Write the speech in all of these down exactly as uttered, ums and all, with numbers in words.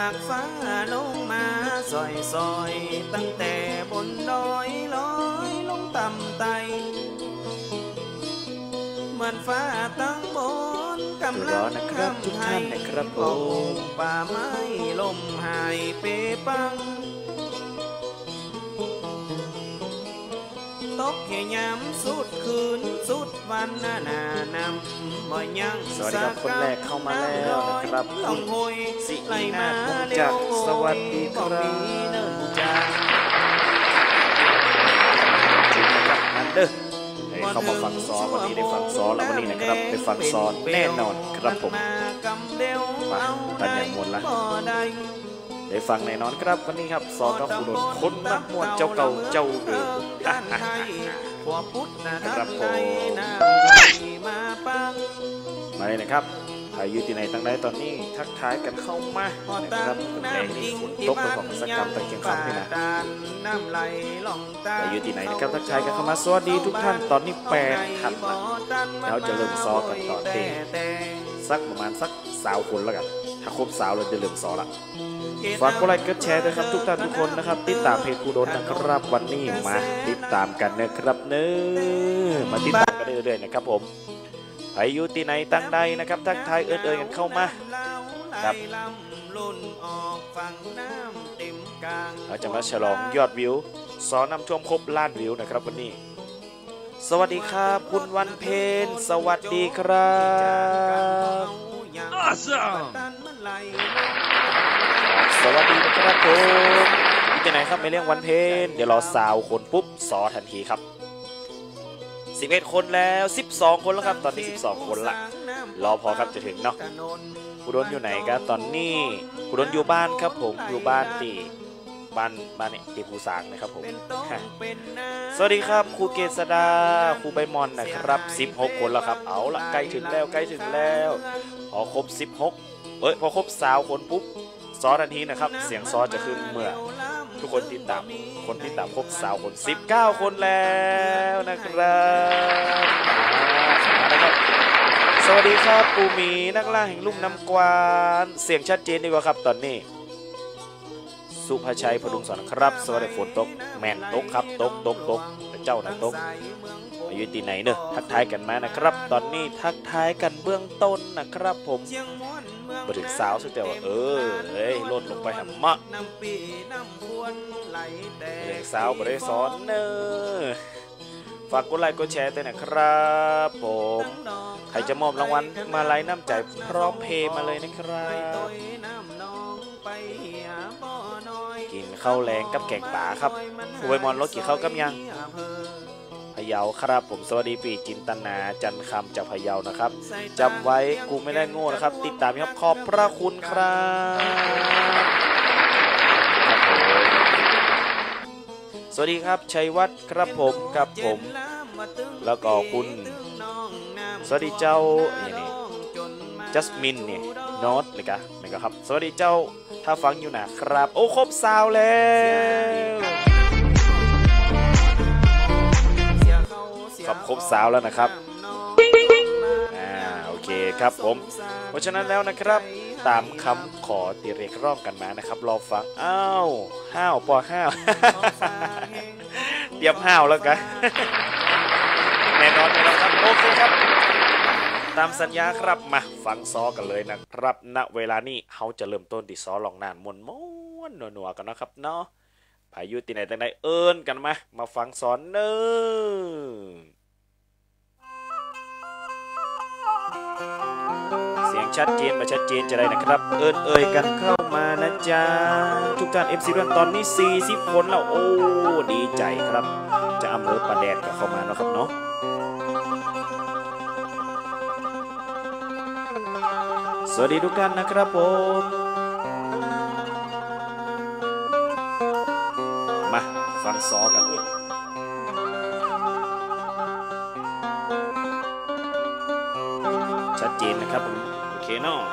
จากฟ้าลงมาซอยซอยตั้งแต่บนดอยลอยลงต่ำไตเหมือนฟ้าตั้งบนกำลังนะครับทุกท่านนะครับโอ้ป่าไม้ลมหายเปปังตกแค่ยามสุดคืนสุดวันหน้านานำบ่ยังสวัสดีครับคนแรกเข้ามาแล้วนะครับลองหอยสิไลมาจากสวัสดีครับจุดนะครับนั่นเด้อเข้ามาฟังซ้อวันนี้ได้ฟังซ้อแล้ววันนี้นะครับได้ฟังซ้อแน่นอนครับผมมาตันอย่างมวลละได้ฟังแน่นอนครับวันนี้ครับซอกับอุดมคนนักมวลเจ้าเก่าเจ้าเดิมครับผมมาเลยนะครับใครอยู่ที่ไหนตั้งใดตอนนี้ทักทายกันเข้ามานะครับแดงนี่ฝนตกไปของสักกรรมตะเกียงคำนี่นะใครอยู่ที่ไหนนะครับทักทายกันเข้ามาสวัสดีทุกท่านตอนนี้แปดท่านแล้วจะเริ่มซ้อกันต่อเต้สักประมาณสักสาวคนแล้วกันถ้าครบสาวเราจะเริ่มซ้อละฝากกดไลค์กดแชร์ด้วยครับทุกท่านทุกคนนะครับติดตามเพจครูโดนนะครับวันนี้มาติดตามกันนะครับเนื้อมาติดตามกันเรื่อยๆนะครับผมใครอยู่ที่ไหนตั้งใดนะครับทักทายเอิญเอิญกันเข้ามาครับเราจะมาฉลองยอดวิวสอนำท่วมครบล้านวิวนะครับวันนี้สวัสดีครับคุณวันเพ็ญสวัสดีครับสวัสดีนะครับผมอยู่ที่ไหนครับไม่เรียกวันเพ็ญเดี๋ยวรอสาวคนปุ๊บสอทันทีครับสิบเอ็ดคนแล้วสิบสองคนแล้วครับตอนนี้สิบสองคนละรอพอครับจะถึงเนาะคุณโดนอยู่ไหนกันตอนนี้คุณโดนอยู่บ้านครับผมอยู่บ้านตีบ้านบ้านเนี่ยตีภูสางนะครับผมสวัสดีครับครูเกษดาครูใบมอนนะครับสิบหกคนแล้วครับเอาละใกล้ถึงแล้วใกล้ถึงแล้วพอครบสิบหกเอ้ยพอครบสาวคนปุ๊บซอทันทีนะครับเสียงซอจะขึ้นเมื่อทุกคนติดตามคนติดตามครบสาวคนสิบเก้าคนแล้วนะครับนะครับสวัสดีครับปูหมีนักล่าแห่งลุ่มน้ำกวานเสียงชัดเจนดีกว่าครับตอนนี้สุภชัยพดุงสอนครับสวัสดีฝนตกแม่นตกครับตกตกตกเจ้านะตกอยู่ที่ไหนเนอะทักทายกันมานะครับตอนนี้ทักทายกันเบื้องต้นนะครับผมมาถึงสาวสุดแต่ว่าเออเฮ้ยลดลงไปหำมะเด็กสาวบริสอนเนอะฝากกดไลค์กดแชร์ด้วยนะครับผมใครจะมอบรางวัลมาไลน์น้ำใจพร้อมเพย์มาเลยนะครับกินข้าวแรงกับแกงป่าครับคุณใบมอนรถกี่ข้าวกับยังพะเยาครับผมสวัสดีปีจินตนาจันคำจากพะเยานะครับจำไว้กูไม่ได้โง่นะครับติดตามครับขอบพระคุณครับสวัสดีครับชัยวัฒน์ครับผมครับผมแล้วก็คุณสวัสดีเจ้านี่จัสมินเนี่ยโน้ตเลยกะนี่ก็ครับสวัสดีเจ้าถ้าฟังอยู่นะครับโอ้ครบสาวแล้วครับครบสาวแล้วนะครับอ่าโอเคครับผมเพราะฉะนั้นแล้วนะครับตามคำขอติเรียกร้องกันมานะครับรอฟังอ้าวห้าวปอห้าวเตรียมห้าวแล้วกันแน่นอนแน่นอนครับโอเคครับตามสัญญาครับมาฟังซอกันเลยนะครับณเวลานี้เขาจะเริ่มต้นที่ซอลองนานมวนม้วนนัวๆกันนะครับเนาะพายุที่ไหนตั้งไหนเอิญกันมามาฟังสอนเนอเสียงชัดเจนมาชัดเจนจะได้นะครับเอิญเอ่ยกันเข้ามานะจ๊ะทุกท่าน เอฟ ซี ด้วยตอนนี้สี่สิบคนแล้วโอ้ดีใจครับจะอำเภอประแดดกับเข้ามาเนาะครับเนาะสวัสดีทุกท่านนะครับผมมาฟังซอกันชัดเจนนะครับโอเคเนาะ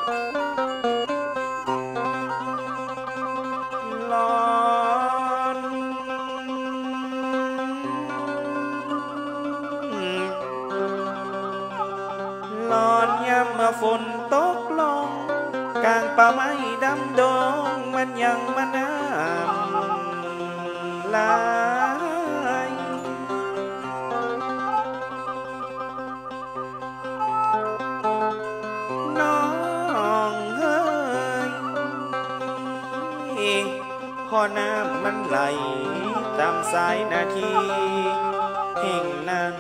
ลอนลอนยามมาฝนตกลงกลางป่าไม้ดำดงมันยังมันน้ำลายน้องเฮ้ยพอน้ำมันไหลตามสายนาทีแห่งนั้น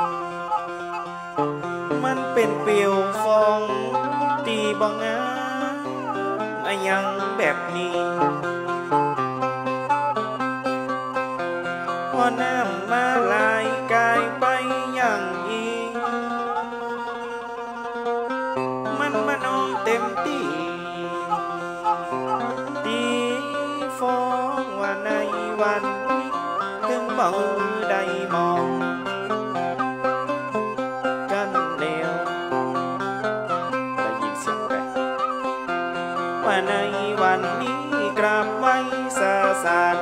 มันเป็นเปลวฟองตีบ่งามอะยังแบบนี้พอน้ำมาลายกายไปอย่างอีกมันมานองเต็มที่ตีฟองว่าในวันนี้ถึงบ่ได้มองกันแล้วได้ยินเสียงแปลกว่าในวันนี้กราบไว้สาสาร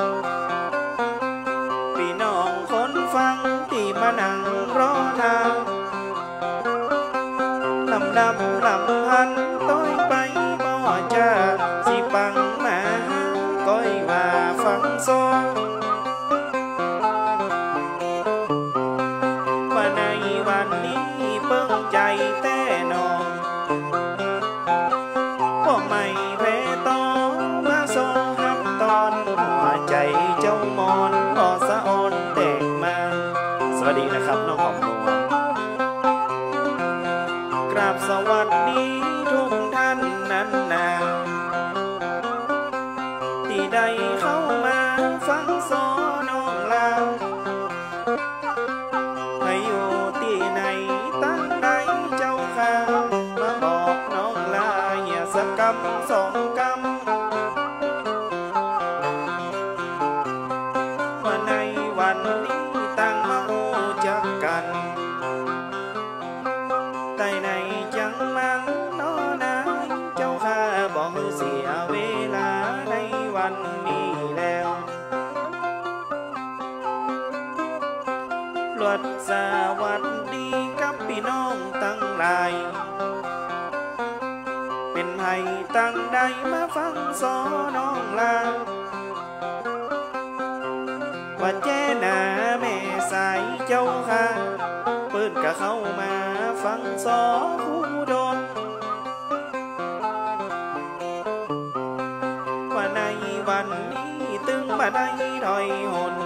พี่น้องคนฟังที่มานั่งรอทางลำดำลำพันต้อยไปบ่จะสิปังมาก้อยว่าฟังโซว่าในวันนี้เปิ้งใจแต่นอนก็ไม่แพ้ต่อมาโซหับตอนหัวใจเจ้ามอนก็สะออนแตกมาสวัสดีนะครับน้องหอมนวลกราบสวัสดีทุกท่านนั้นนาที่ได้เข้ามาฟังโซน้องลาให้อยู่ที่ไหนตั้งใดเจ้าข้ามาบอกน้องลาอย่าสักกำสองกำว่าในวันนี้ตั้งมาหูจักกันแต่ในจังมันน้อนายเจ้าข้าบอกเสียเวลาในวันนี้แล้วลวดสวัสดีกับพี่น้องตั้งหลายเป็นไห้ตั้งใดมาฟังสอน้องลาว่าแจ้หนาแม่สายเจ้าค่ะเปิ้นกะเข้ามาฟังสอคู่โดนว่าในวันนี้ตึงมาได้ถอยหน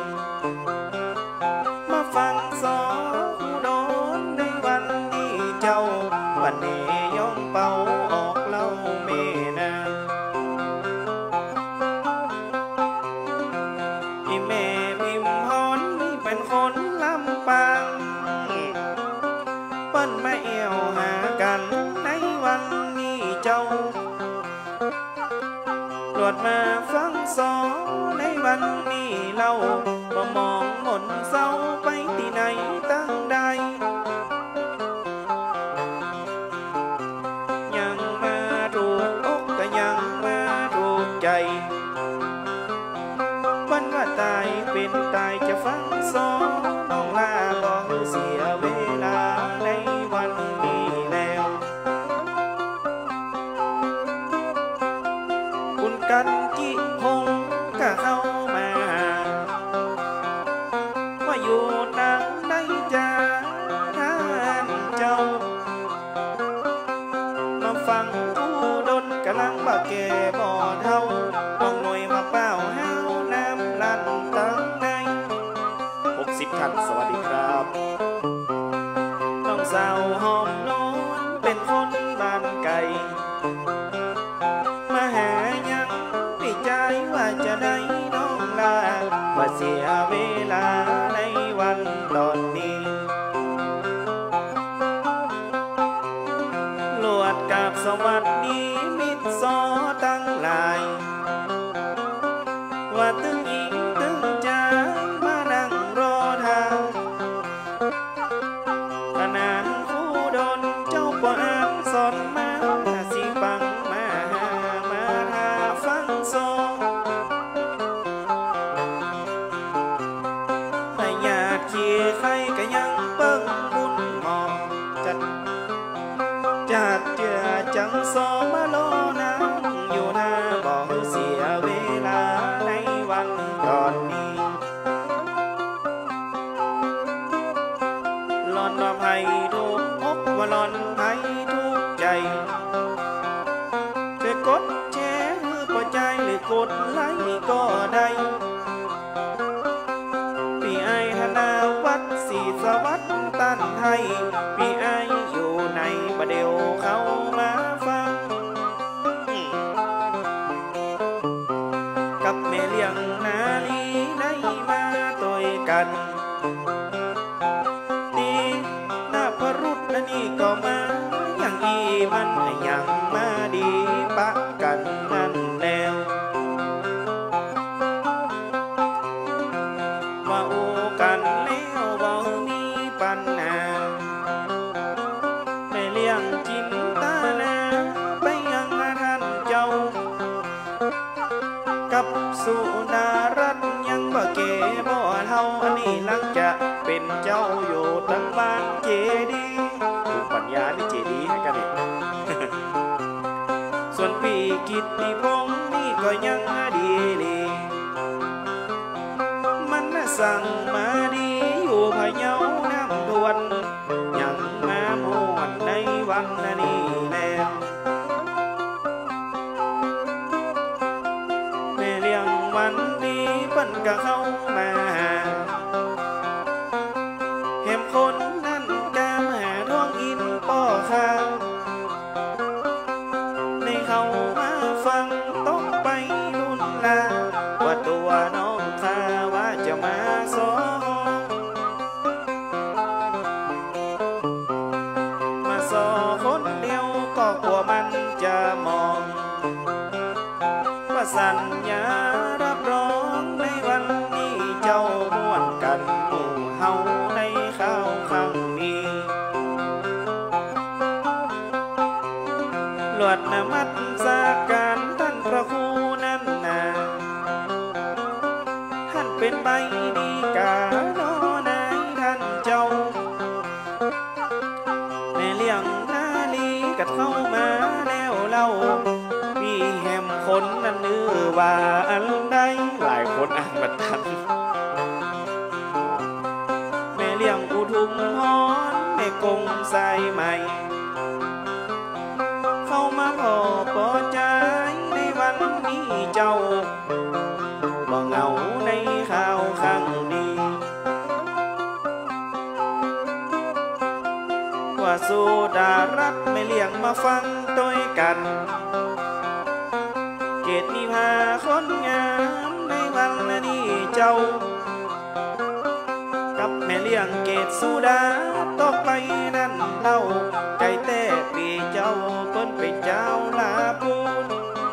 มาฟังสอคู่โดนในวันนี้เจ้าวันนี้ย่องเป่าออกเล่าเมนาอีแม่พิมพรนี่เป็นคนลำปางเปิ้นมาเอวหากันในวันนี้เจ้าตรวจมาฟังสอในวันนี้เราบ่มองหม่นเศร้าไปที่ไหนตั้งใดยังมาถูกอกก็ยังมาถูกใจวันว่าตายเป็นตายจะฟังสอน้องลาบอกเสียเวลาในวันนี้แล้วคุณกันจิพงก็เข้ามาว่าอยู่ดังในจาท่านเจ้ามาฟังผู้ดนกำลังบาแก่บ่อเท่าต้องหน่วยมาเป้าห้าวน้ำลั่นตั้งในหกสิบท่านสวัสดีครับน้องสาวหอมนอนเป็นคนบ้านไก่มาหายังไม่ใจว่าจะได้น้องลาว่าเสียเวลาในวันตอนนี้ลวดกับสวัสดีมิตรสอตั้งหลายว่าตึงอีกตึงใจมานั่งรอทางขนานคู่โดนเจ้าปานสอนมาสิปังมาหามาหาฟังโซไม่อยากเคียใครก็ยังเปิ้งบุญมองจัดจัดเจือจังโซมาลอกันดีหน้าพรุษนั่นนี่ก็มาอย่างอีมันอย่างมาดีปะกันนั่นแล้วว่าโอกันแล้วบ่มีปัญหาไม่เลี้ยงจินตานาไปยังท่านเจ้ากับสุดารัตน์ยังบ่เก๋บ่เท่าอันนี้หลังจะเป็นเจ้าอยู่ตั้งบ้านเจดีถูกปัญญานี่เจดีให้กันอีก ส่วนพี่กิตติพงษ์นี่ก็ยังดีดีมันสั่งมาดีอยู่พะเยาน้ำทวนยังมาม่วนในวันนี้แล้วแม่เลี้ยงวันดีปั้นก็เข้ามาเห็มคนนั่นกามหาท้องอินป่อข้าวในเขามาฟังต้องไปรุ่นลาว่าตัวน้องข้าว่าจะมาสองมาสอคนเดียวก็กลัวมันจะมองว่าสัญญารับรองในวันนี้เจ้าม่วนกันหมู่เฮาในข้าวครั้งนี้หลวดนมัสการท่านพระครูนั่นนาท่านเป็นใบดีกาโนนายท่านเจ้าแม่เลี้ยงนาลีกัดเข้ามาแล้วเล่ามีแหมคนนั้นเนื้อว่าอันใดหลายคนอ่านบัดทันแม่เลี้ยงอุทุมพรแม่กงใส่ใหม่เข้ามาพอปอใจในวันนี้เจ้าบ่เหงาในข้าวข้างดีว่าสุดารัตน์ไม่เลี้ยงมาฟังด้วยกันเกตนิพาคนงามในวันนี้เจ้ากับแม่เลี้ยงเกตสุดาตกไปนั่นเล่าไก่แต่ปีเจ้าเปิ้นเป็นเจ้าลาปูน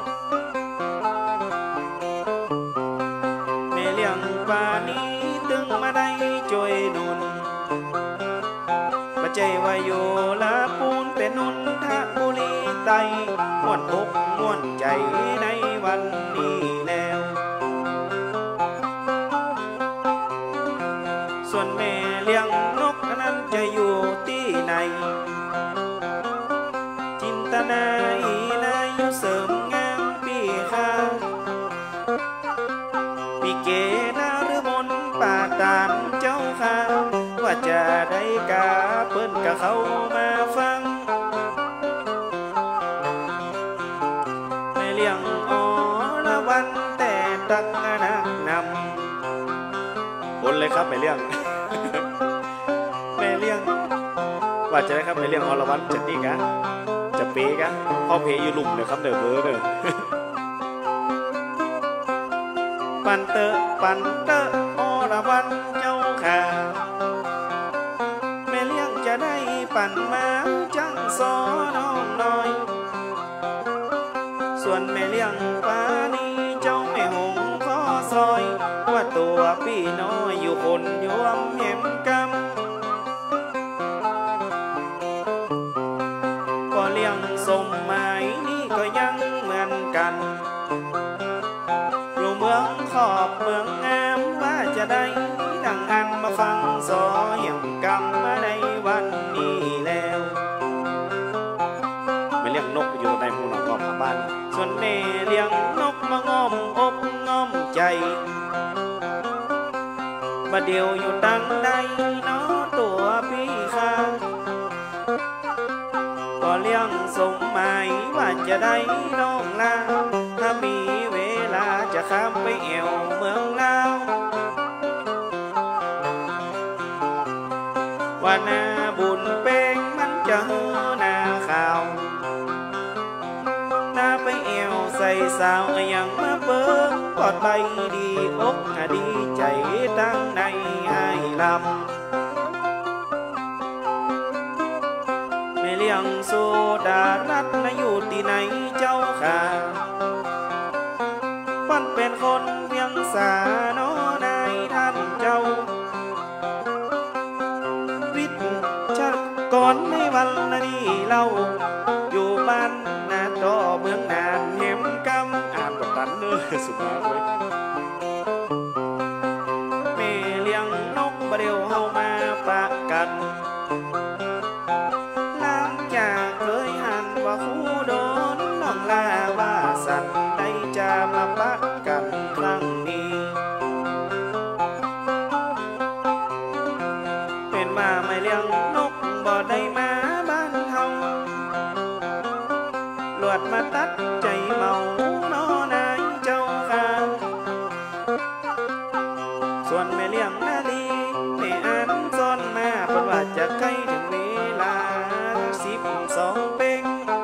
แม่เลี้ยงป่านี้ตึงมาได้ช่วยหนุนมาใจว่าอยู่ลาปูนเป็นนุนทบุรีไตม่วนอกม่วนใจในวันนี้แล้วส่วนแม่เลี้ยงนกนั้นจะอยู่ที่ไหนจินตนาอีนายอยู่เสริมงามปีข้าปีเกนาหรือมนป่าตานเจ้าข้าว่าจะได้กาเปิ้นกะเข้ามาฟังแม่เลี้ยงอ๋อละวันแต่ตักนักนำบนเลยครับแม่เลี้ยง แม่เลี้ยงว่าจะได้ครับแม่เลี้ยงอรวรรณจะนี่กะจะเป๊กะพ่อเพอยู่ลุ่มเลยครับเด้อเบอร์เด้อ ปันเตอปันเตออรวรรณเจ้าขาแม่เลี้ยงจะได้ปั่นมาจังสอน้องน้อยส่วนแม่เลี้ยงปานี้เจ้าแม่หงขอซอยว่าตัวพี่น้อยอยู่คนยวมเห็มกำก็เลี้ยงสมหมายนี่ก็ยังเหมือนกันอยู่เมืองขอบเมืองงามว่าจะได้ดังอันมาฟังสอเหี่ยมกำมาในวันนี้แล้วไม่เลี้ยงนกอยู่ในหมู่หนองงอมบ้านส่วนแม่เลี้ยงนกมางอมอกงอมใจมาเดียวอยู่ตั้งใดเนาะตัวพี่ข้าก็เลี้ยงสมหมายว่าจะได้น้องลาถ้ามีเวลาจะข้ามไปแอวเมืองลาวว่านาบุญเป้งมันจะเฮือนาข่าวนาไปแอวใส่สาวอย่างมาเปิ้งปลอดใบดีอกดีใจตั้งในหลำไม่เลี้ยงโซดารัตนะอยู่ที่ไหนเจ้าค่ะมันเป็นคนเวียงสาโนนายท่านเจ้าวิทย์ชักก่อนในวันนี้เราอยู่บ้านนาต่อเมืองนานเห็มกำอ่านบทตันเนื้อสุภาพเว้ยแม่เลี้ยงนกบะเดียวเฮามาปะกันหลังจากเคยหันว่าคู่โดนน้องลาว่าสันได้จะมาปะกันครั้งนี้เป็นมาไม่เลี้ยงนกบ่ได้มาบ้านเฮาลวดมาตัดใจเมานอนายเจ้าค่ะส่วนแม่เลี้ยงนาลีแม่อ่านซ้อนมาเพราะว่าจะใกล้ถึงเวลาสิบสองเป้ง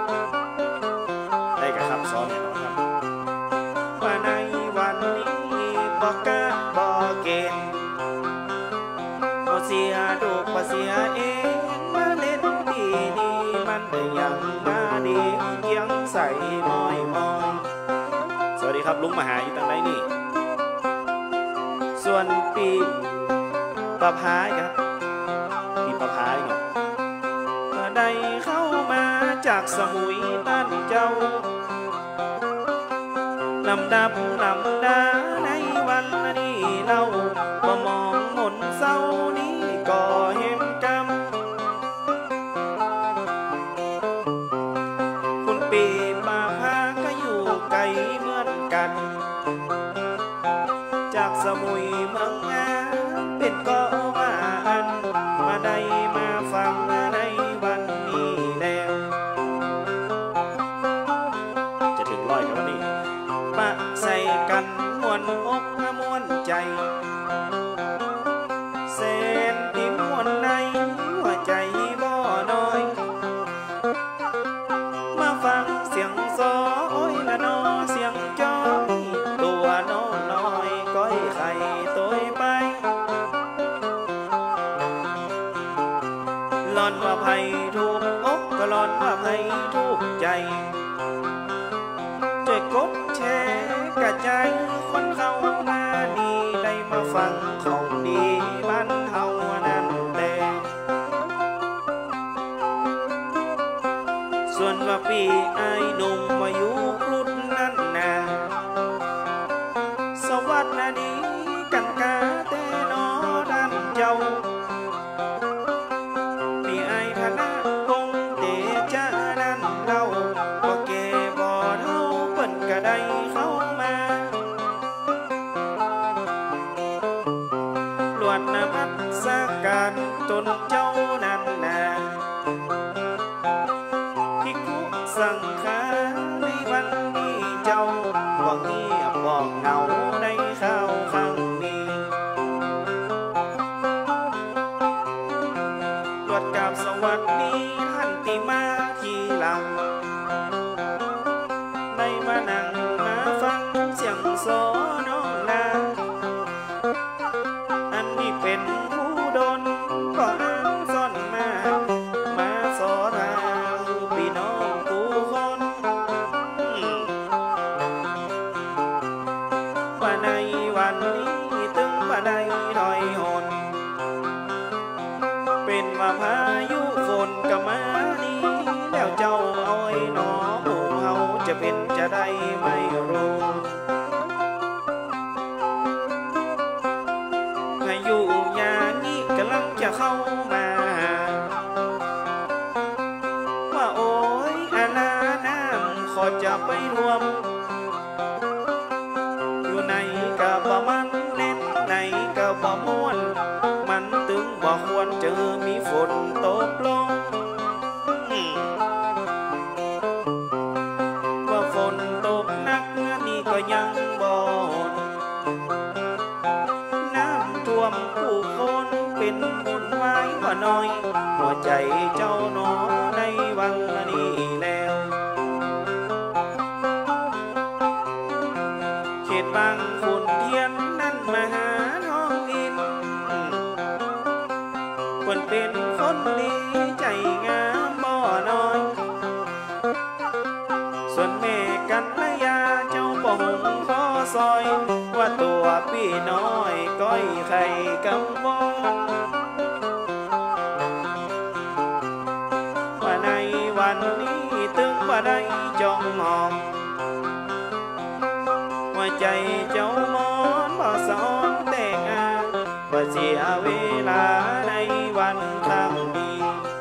ได้กับคำซ้อนแน่นอนครับว่าในวันนี้บอกกะบอกเกณฑ์บ่เสียดูกบ่เสียเองมาเล่นดีดีมันได้ยังมาดีเกียงใส่มอยมอยสวัสดีครับลุงมาหาอยู่ตรงไหนนี่ส่วนปีประพายครับปีประพายเนาะก็ได้เข้ามาจากสมุยบ้านเจ้าลำดับลำดาในวันนี้เราบ่มองหมุนเศร้านี้ก็เห็นกำคุณปีมาพาก็อยู่ไกลเหมือนกันจากสมุยเมืองงาเป็นก็ว่าอันมาได้มาฟังในวันนี้แล้วจะถึงร้อยกันวันนี้ปะใส่กันมวนอกมวนใจเส้นที่มวนในหัวใจบ่น้อยมาฟังเสียงซอโอ้ยละนอเสียงจ้อยตัวน้อน้อยก้อยไข่ตัวไปหลอนว่าไผ่ถูกอกก็หลอนว่าไผ่ถูกใจช่วยกดแชร์กระจายคนเข้ามาดีได้มาฟังของดีบ้านเฮานั้นแต่ส่วนว่าปีไอ้หนุ่มมาอยู่ครุฑนั่นนาสวัสดีกันกาแต่นอด้านเจ้าปีไอ้ธนาคงเตจานั้นเราก็เก็บบ่เท่าเปิ้นก็ได้เข้ามาลวดน้ำพัดสาการจนเจ้านั้นนาที่คุกสังขาในวันนี้เจ้าว่าเงียบบอกเงาในข้าวครั้งนี้ตรวจกราบสวัสดีท่านที่มาทีหลังได้มานั่งมาฟังเสียงโซน้องนางอันนี้เป็นผู้โดนก็อ่านซ่อนมามาสอทางพี่น้องผู้คนว่าในวันนี้ตึงว่าได้ถอยหนเป็นว่าพายุฝนก็มานี้แล้วเจ้าอ้อยหนอหมู่เฮาจะเป็นจะได้ไม่รู้พายุอย่างนี้กำลังจะเข้ามาว่าโอ้ยอาณาน้ำขอจะไปรวมอยู่ในกะบ่มันเล่นในกะบ่ม่วนมันตึงบ่ควรเจอมีฝนตกลงว่าฝนตกหนักนี่ก็ยังบ่น้ำท่วมผู้คนเป็นบุญไว้ว่าน้อยหัวใจเจ้าหนอในวันนี้แล้วเขตบางขุนเทียนนั่นมาหาน้องอินคนดีใจงามบ่น้อยส่วนแม่กันและยาเจ้าบ่หงขอซอยว่าตัวพี่น้อยก้อยไข่กำบองว่าในวันนี้ตึงว่าได้จองมองว่าใจเจ้ามอนบ่สอนแต่งงานว่าเสียเวลาในวันครั้งนี้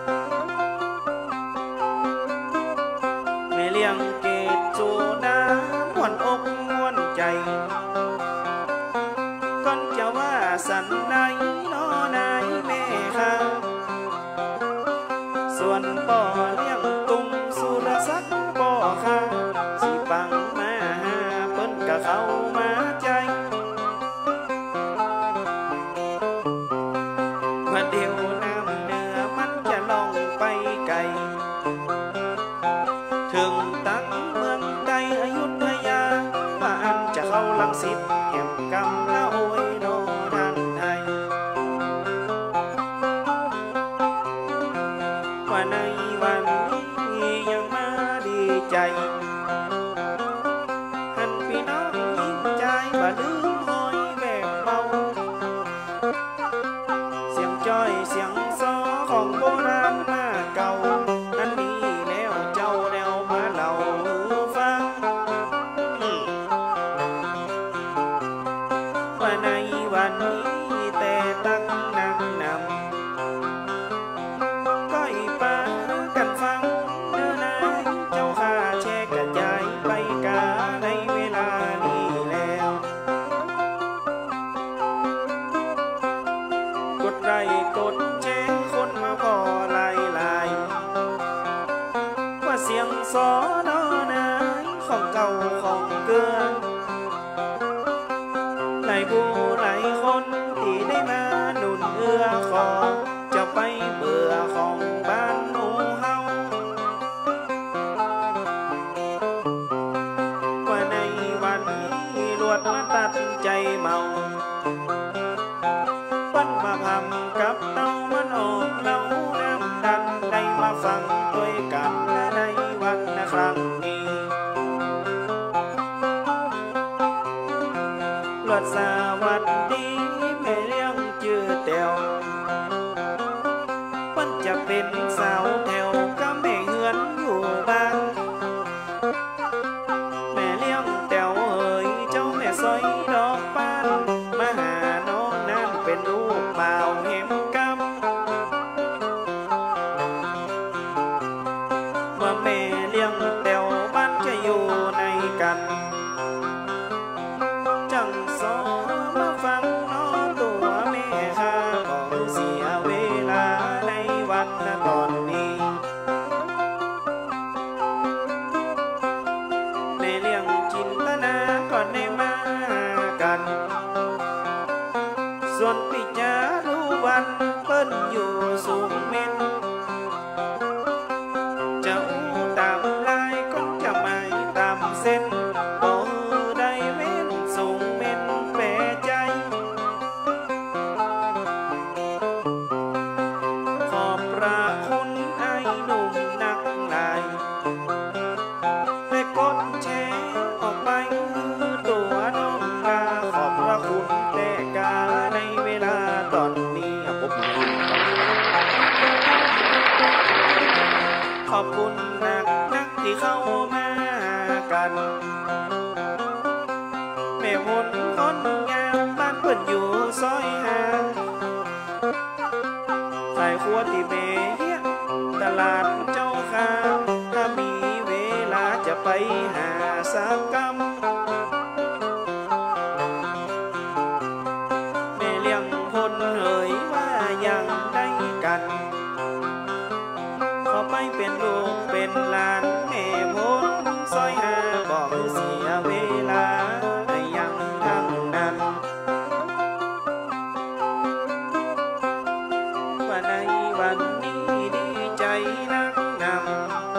แม่เลี้ยงเกตสู่น้ำม่วนอกม่วนใจก่อนจะว่าสันใดน้อนายแม่ข้าส่วนป่อเลี้ยงตุ้มสุรศักดิ์ป่อข้าสิปังมาหาเปิ้นกะเข้ามาใจมาเดียวน้ำเนื้อมันจะล่องไปไกลถึงตั้งเมืองใดอยุธยาว่าอันจะเข้าลังสิตแห่มกำละโอยโนดันไทยว่าในวันนี้ยังมาดีใจหันพี่น้องยิ่งใจว่าลืมหอยแบบเบาเสียงจ้อยเสียงซอของโบราณมาเก่าอันนี้แล้วเจ้าแนวมาเล่าฟังว่าในวันนี้แต่ตั้งนั่งนำก้อยปากันฟังเนื้อนายเจ้าข้าแชร์กระจายไปกาในเวลานี้แล้วกดไลค์กดแชร์คนมาพอลายลายว่าเสียงสอนอนายของเก่าของเกินหลายผู้หลายคนที่ได้มาหนุนเอื้อขอจะไปเบื่อของบ้านหนูเฮาว่าในวันนี้ลวดมาตัดใจเมาปั้นมาพำกับเต้ามันออกเล่าน้ำดันได้มาฟังด้วยกันในวันนะครั้งนี้ลวดสวัสดีแม่เลี้ยงชื่อแต๋วมันจะเป็นสาวแถวก็แม่เฮือนอยู่บ้านแม่เลี้ยงแต๋วเอ๋ยเจ้าแม่ซอยดอกปานมาหาน้องนั้นเป็นลูกบ่าวเห็มกำว่าแม่เลี้ยงแต๋วบ้านจะอยู่ในกันจังสอมาฟังน้องตัวแม่ข้าบอกเสียเวลาในวันตอนนี้ในเรื่องจินตนาก่อนได้มากันส่วนปิจารู้วันเปิ้นอยู่สูงเม่นจะอู้ตามลายก็จะไม่ตามเส้นบ่ได้เว้นสูงเม่นแปรใจขอบพระคุณไอ้หนุ่มนักลายและกดแชร์ออกไปตัวน้องลาขอบพระคุณแต่กาในเวลาตอนนี้ผมขอบคุณนักนักที่เข้ามากันแม่พลคนงามบ้านเพิ่นอยู่ซอยห้าขายครัวที่เมเฮียตลาดเจ้าข้าถ้ามีเวลาจะไปหาสักกำแม่เลี้ยงคนเอ่ยว่ายังได้กันขอไปเป็นลูกเป็นหลานแม่พลซอยห้าบอกเสียเวลาในยังทั้งนั้นว่าในวันนี้ดีใจนักนำ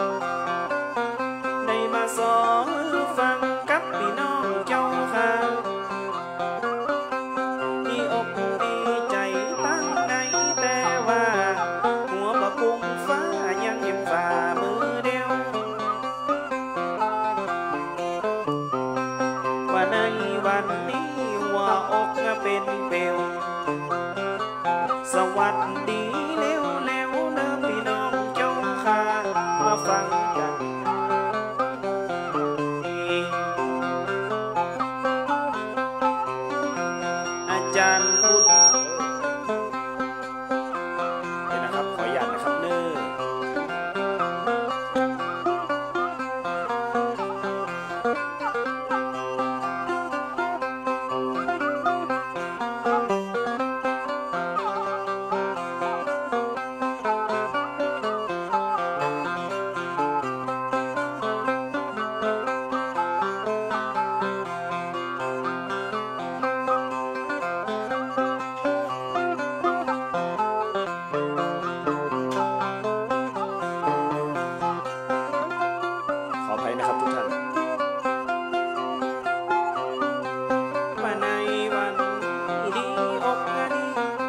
ดีแล้วแล้วเนื้อพี่น้องเจ้าค่ะมาฟังกันอาจารย์บุญเดี๋ยวนะครับขออนุญาตนะครับเนื้อขออภัยนะครับทุกท่านมาในวันดีอกดี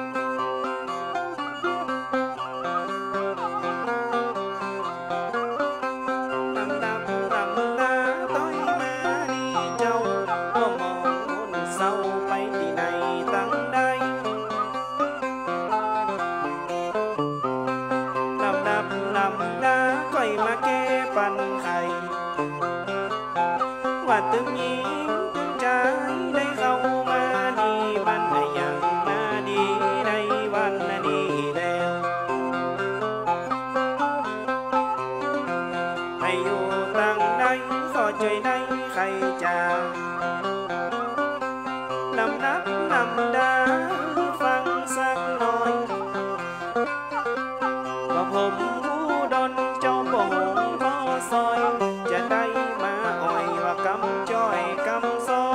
ลำดับลำดาต้อยมาดีเจ้าก็มองคนเศร้าไปที่ไหนตั้งใดลำดับลำดาก้อยมาแก้ปัญไขว่าตึงยิ้มตึงใจได้เข้ามาดีบันได้ยังมาดีในวันนี้แล้วให้อยู่ตั้งใดขอช่วยได้ใครจะลำนับลำดาฟังสักหน่อยว่าผมผู้ดนเจ้าบ่หงก็ซอยจะได้มาอ่อยว่ากำจ้อยกำซอ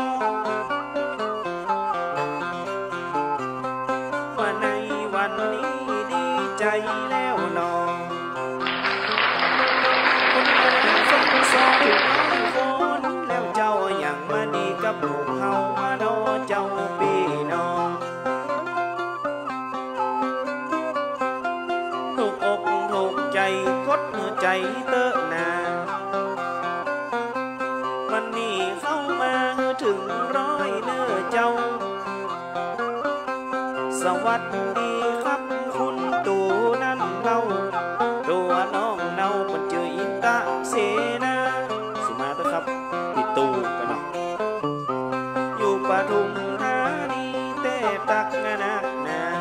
ว่าในวันนี้ดีใจแล้วนอคนมาฟังซอถึงน้องคนแล้วเจ้าอย่างมาดีกับลูกเฮามาดอเจ้าพี่น้องถูกอกถูกใจกดหัวใจเตอะนาวันนี้เข้ามาถึงร้อยเนื้อเจ้าสวัสดีครับคุณตูนั่นเราตัวน้องเนามันเจออินตะเสนาสิมาเถอะครับพี่ตูกันเนาะอยู่ปทุมธานีแต่ตักนักหนา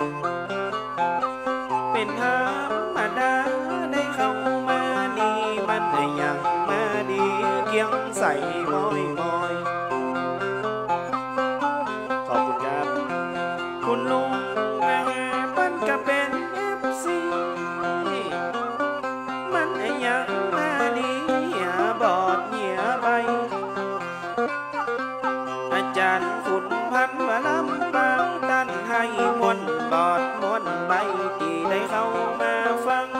เป็นธรรมดาได้เข้ามาดีมันได้ยังมาดีเกียงใส่มอยมอยขอบคุณครับคุณลุงนะมันก็เป็นเอฟซีมันได้ยังมาดีอย่าบอดอย่าใบอาจารย์ขุนพันมาลำปางตั้นให้มวนบอดมวนใบที่ได้เข้ามาฟัง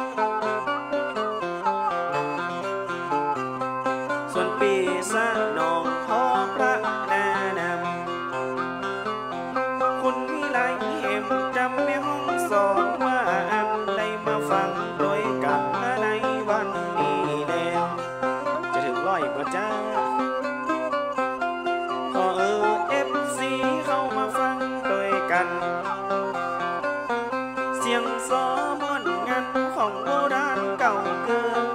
ส่วนปีศาจน้องพ่อพระนานำคุณวิไลเห็มจำแม่ห้องสอนว่าอันได้มาฟังโดยกันในวันนี้แล้วจะถึงร้อยกว่าจ้าขอเออเอฟซีเข้ามาฟังโดยกันเสียงซอมวนงันของโบราณเก่าเกิน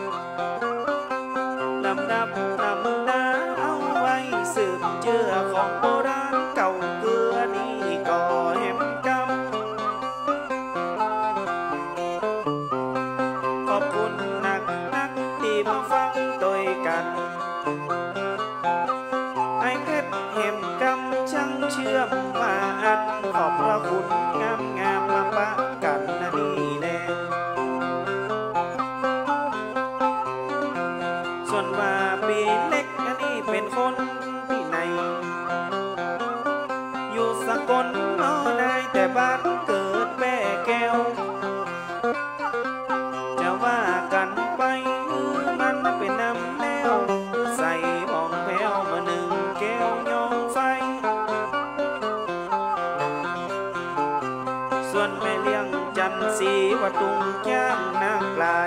ลำดับลำดาเอาไว้สืบเจือของโบราณเก่าเกลือนี่ก่อแห่มกำขอบคุณนักนักที่มาฟังโดยกันไอเพชรแห่มกำช่างเชื่อมมาอันขอบพระคุณงามงามมาปะกันนะนี่แน่ส่วนว่าปีเล็กอันนี้เป็นคนที่ไหนอยู่สกลนอนายแต่บ้านเกิดแม่แก้วจะว่ากันไปมันเป็นน้ำแล้วใส่บองแพ้วมาหนึ่งแก้วยองไฟส่วนแม่เลี้ยงจันสีวัดตุงย่างนางปลาย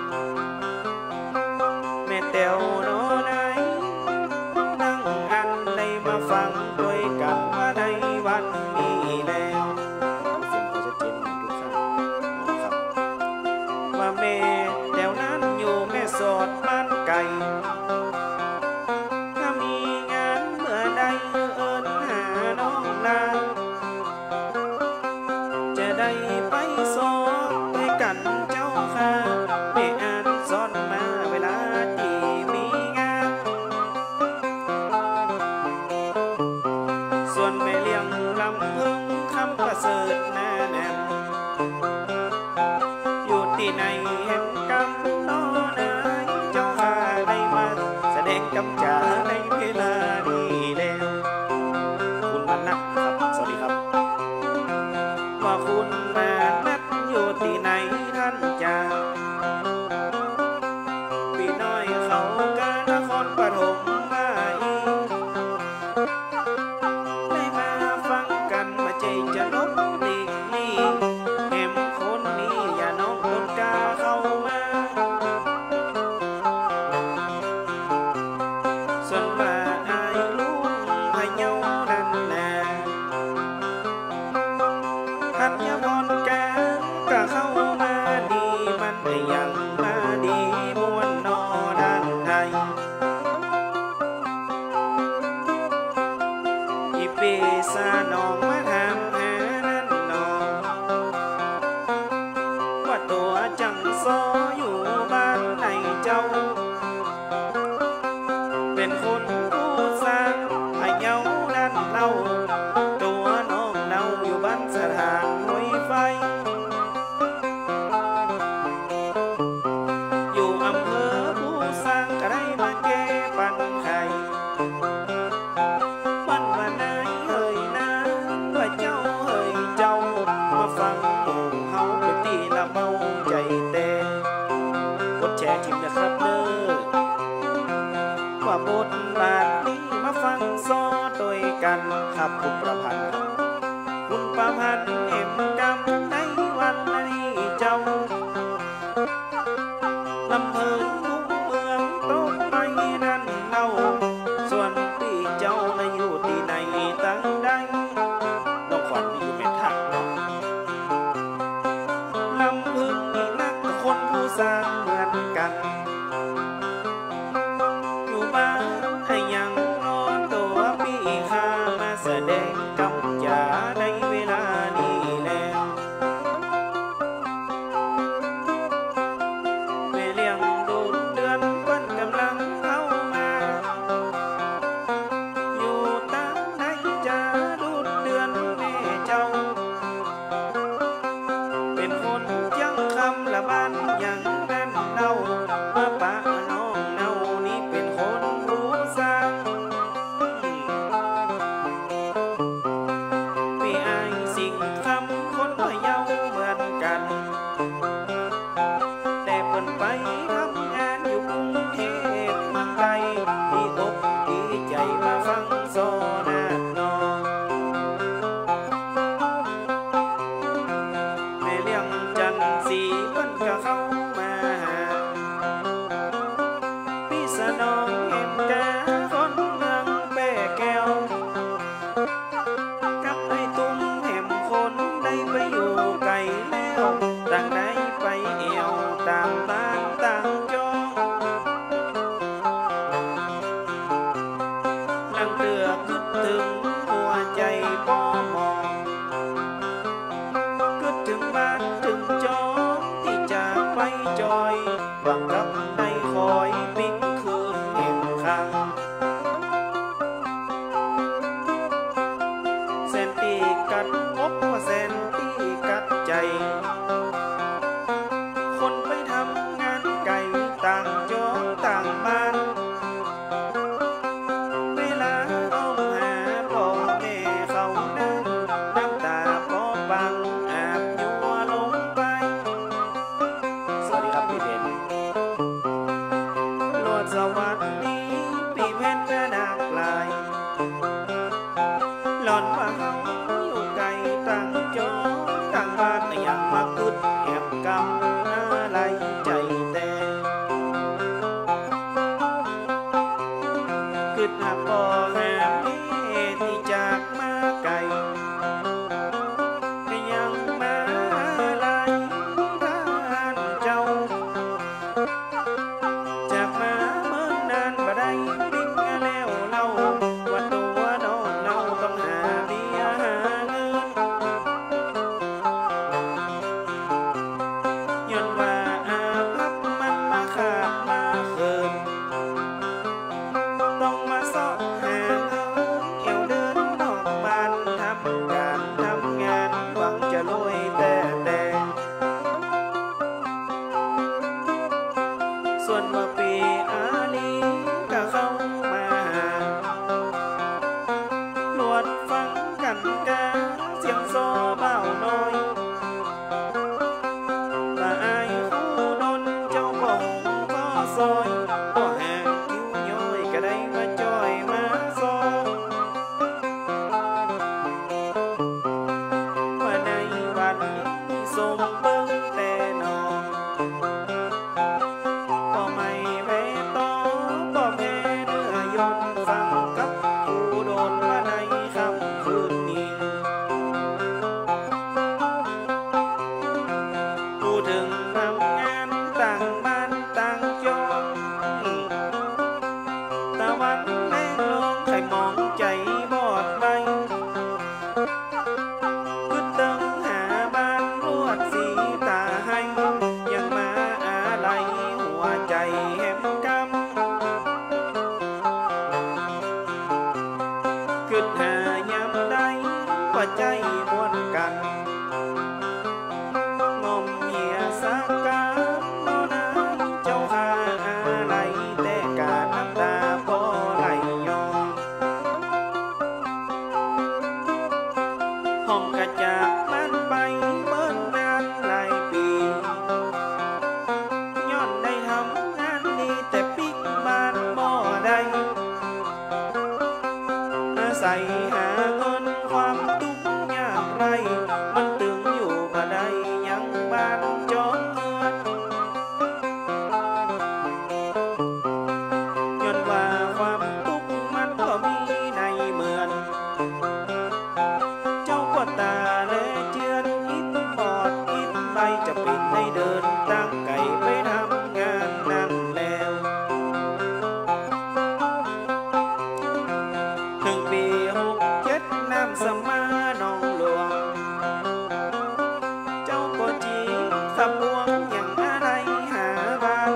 แม่เต๋วโนนายนั่งอันในมาฟังด้วยกันว่าในวันนี้แล้วเสียงเขาจะเจนทุกได้ไปสอบด้วยกันเจ้าค่ะไม่อ่านสอนมาเวลาที่มีงานส่วนแม่เลี้ยงลำพึงคำประเสริฐแน่แน่อยู่ที่ไหนเห็นกำนอนายเจ้าค่ะได้มาแสดงกำจาในเวลานี้แล้วคุณมานักครับสวัสดีครับว่าคุณมานัดอยู่ที่ไหนท่านจาพี่น้อยเขากานครปฐมมาอีกได้มาฟังกันมาใจจะลบหลีกลี่แหมคนนี้อย่าน้องต้นกาเข้ามาส่วนว่าอายลูกพะเยาดันนาหันยามอนแกก็เข้ามาดีมันได้ยังมาดีมวนนอด้านในอีปีศาจน้องมาถามหานั่นน้องว่าตัวจังซออยู่บ้านไหนเจ้าเป็นคนผู้สร้างพะเยาด้านเล่าตัวน้องเล่าอยู่บ้านสถานห้วยไฟอยู่อำเภอผู้สร้างก็ได้มาแก้ปัญไขวันวันไหนเอ่ยนะว่าเจ้าเอ่ยเจ้ามาฟังหมู่เฮาเป็นตีละเมาใจเต้กดแชร์ทิมนะครับเด้อว่าบทบาทนี้มาฟังซอโดยกันครับคุณประพันธ์ครับคุณประพันธ์เอ็มกำในวันนี้เจ้าลำเพลินทุ่งเมืองตกไปนั่นเล่าส่วนพี่เจ้าน่ะอยู่ที่ไหนตั้งใดน้องขวัญนี่อยู่เม็ดถักเนาะลำพึงนี่นักคนผู้สร้างเหมือนกันอยู่บ้านให้ยังรอตัวพี่ข้ามาแสดงกำจาในเวลานี้แล้วสมเบิ้งแต่นอนบ่ไม่แพ้ต่อบ่แพ้เนื้อยนต์ฟังกับผู้โดนว่าในคำคืนนี้พูดถึงทำงานต่างบ้านต่างจองตะวันแรงลงใครมองใจบอดไปคือตึงหาบ้านรวดสีตาให้ยังมาอะไรหัวใจแหมกำคือหายามใดว่าใจมวนกันงอมเหียสักกาโนนาเจ้าหาอะไรแต่กาน้ำตาพอไหลย้อนห้องกระจากบ้านไปเบิ้นนานหลายปีย้อนได้ทำงานดีแต่ปิกบ้านบ่ได้อาศัยหาเงินความทุกข์ยากไรมันตึงอยู่บ่ได้ยังบ้านจองเงินย้อนว่าความทุกข์มันก็มีในเหมือนเจ้าก็ตาและเจือนอิดบอดอิดใบจะปิดให้เดินตั้งไก่ไปทำงานนั่นแล้วถึงปีหกเจ็ดน้ำสมาหนองหลวงเจ้าก็จีขับลวงอย่างอะไรหาบ้าน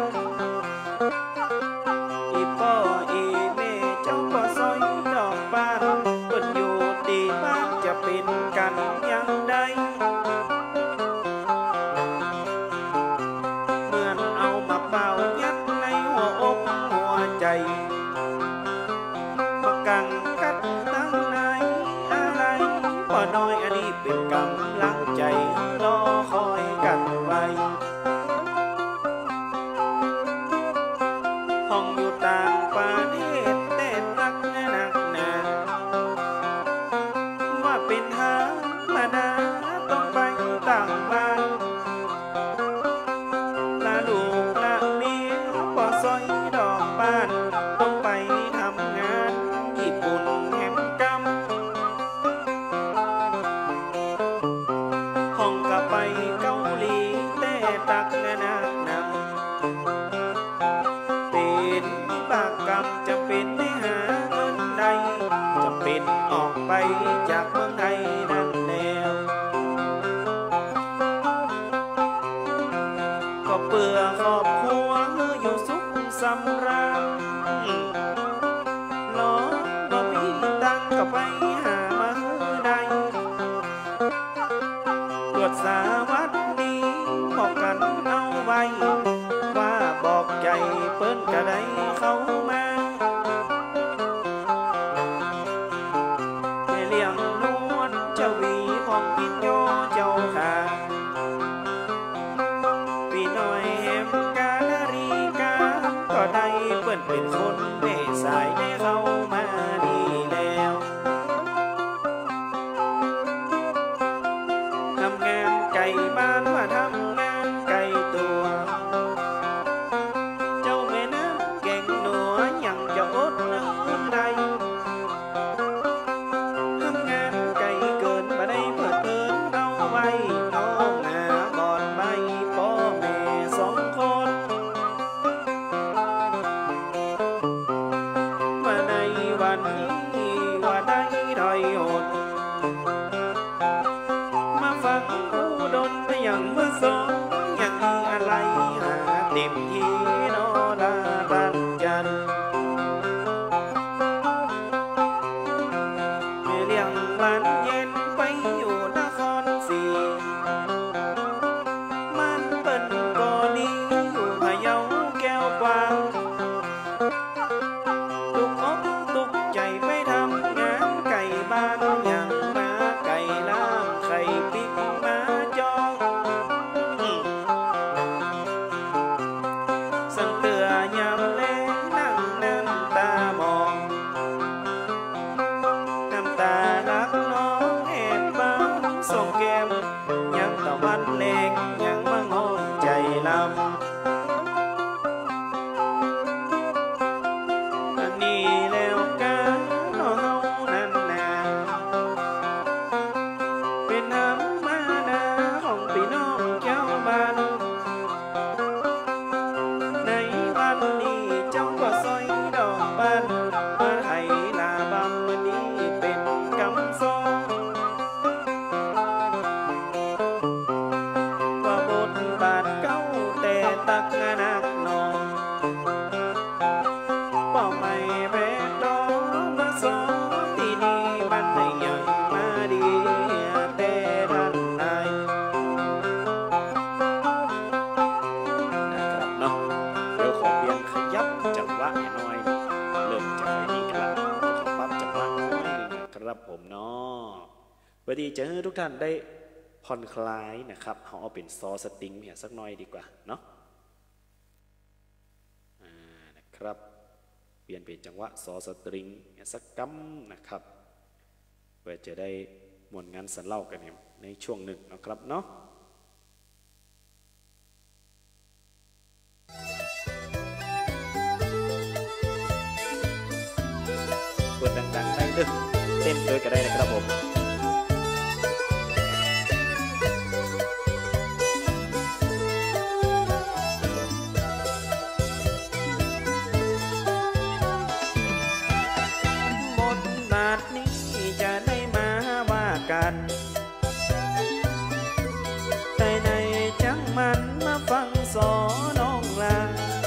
อีพ่ออีแม่เจ้าก็ซอยดอกบ้านเปิ้นอยู่ตีบ้านจะเป็นกันยังใดเหมือนเอามาเป่ายัดในหัวอกหัวใจมากังกัดตั้งไหนอะไรพอน้อยอันนี้เป็นกำลังใจรอคอยกันไว้ห้องอยู่ต่างประเทศแต่รักหนักหนาว่าเป็นหามานาต้องไปต่างบ้านลาลูกละเมียพอซอยดอกบ้านต้องไปทำงานญี่ปุ่นแหมกำห้องก็ไปเกาหลีแต่ตักหนักหนำเป็นบากกรรมจะเป็นได้หาเงินใดจะเป็นออกไปจากเมืองไทยนั่นแล้วก็เปื่อครอบครัวอยู่สุขสำราญรอบ่มีตังก็ไปหามาได้ตรวจสาวัดดีบอกกันเอาไว้ว่าบอกใจเปิ้นก็ได้เข้ามาแม่เลี้ยงนวลเจ้าวีของพินโยเจ้าขาพี่น้อยแหมกาลารีกาก็ได้เปิ้นเป็นคนแม่สายได้เข้ามาดีแล้วทำงานไก่บ้านว่าทำงานไก่ตัวเจ้าแม่น้ำเก่งหนัวยังจะอดเนื้อใดทำงานไก่เกินมาได้เพื่อเพิ่นเอาไว้น้องหน้าบอดใบพ่อแม่สองคนมาในวันนี้ว่าได้ถอยหดมาฟังผู้ดนอย่างเมื่อสองอย่างมีอะไรหาเต็มที่นอลาตันจันไม่เลี้ยงบ้านเย็นไปอยู่นครศรีมันเป็นก็ดีอยู่พะเยาแก้วกวางตุกอกตุกใจไปทำงานไก่บ้านอย่างมาไก่ล่างไข่ปิกมาจอง ทยังตะวันแรงยังมาง้องใจลำอันนี้แล้วกันเฮานั่นนาเป็นน้ำมานาของพี่น้องเจ้าบ้านในวันนี้เจ้าก็ซอยดอกบานมาให้ลาบำวันนี้เป็นกำซองว่าบทบาทเก่าแต่ตักนักนองเป้าไม่แบกดอกมาสอนที่นี่มันไม่ยังมาดีแต่ดันนายนะครับเนาะเดี๋ยวขอเปลี่ยนขยับจังหวะหน่อยเริ่มจากไอ้นี้กันละจะขอปรับจังหวะน้อยนะครับผมเนาะเพื่อที่จะให้ทุกท่านได้ผ่อนคลายนะครับเขาเอาเป็นซอสติงเนี่ยสักหน่อยดีกว่าเนาะนะครับเปลี่ยนเป็นจังหวะซอสตริงเนี่ยสักกัมนะครับเพื่อจะได้มวลงานสันเล่ากันในช่วงหนึ่งนะครับเนาะเปิดดังๆได้เลยเต้นด้วยก็ได้นะครับผมบทบาทนี้จะได้มาว่ากันแต่ในจังมันมาฟังสอน้องลา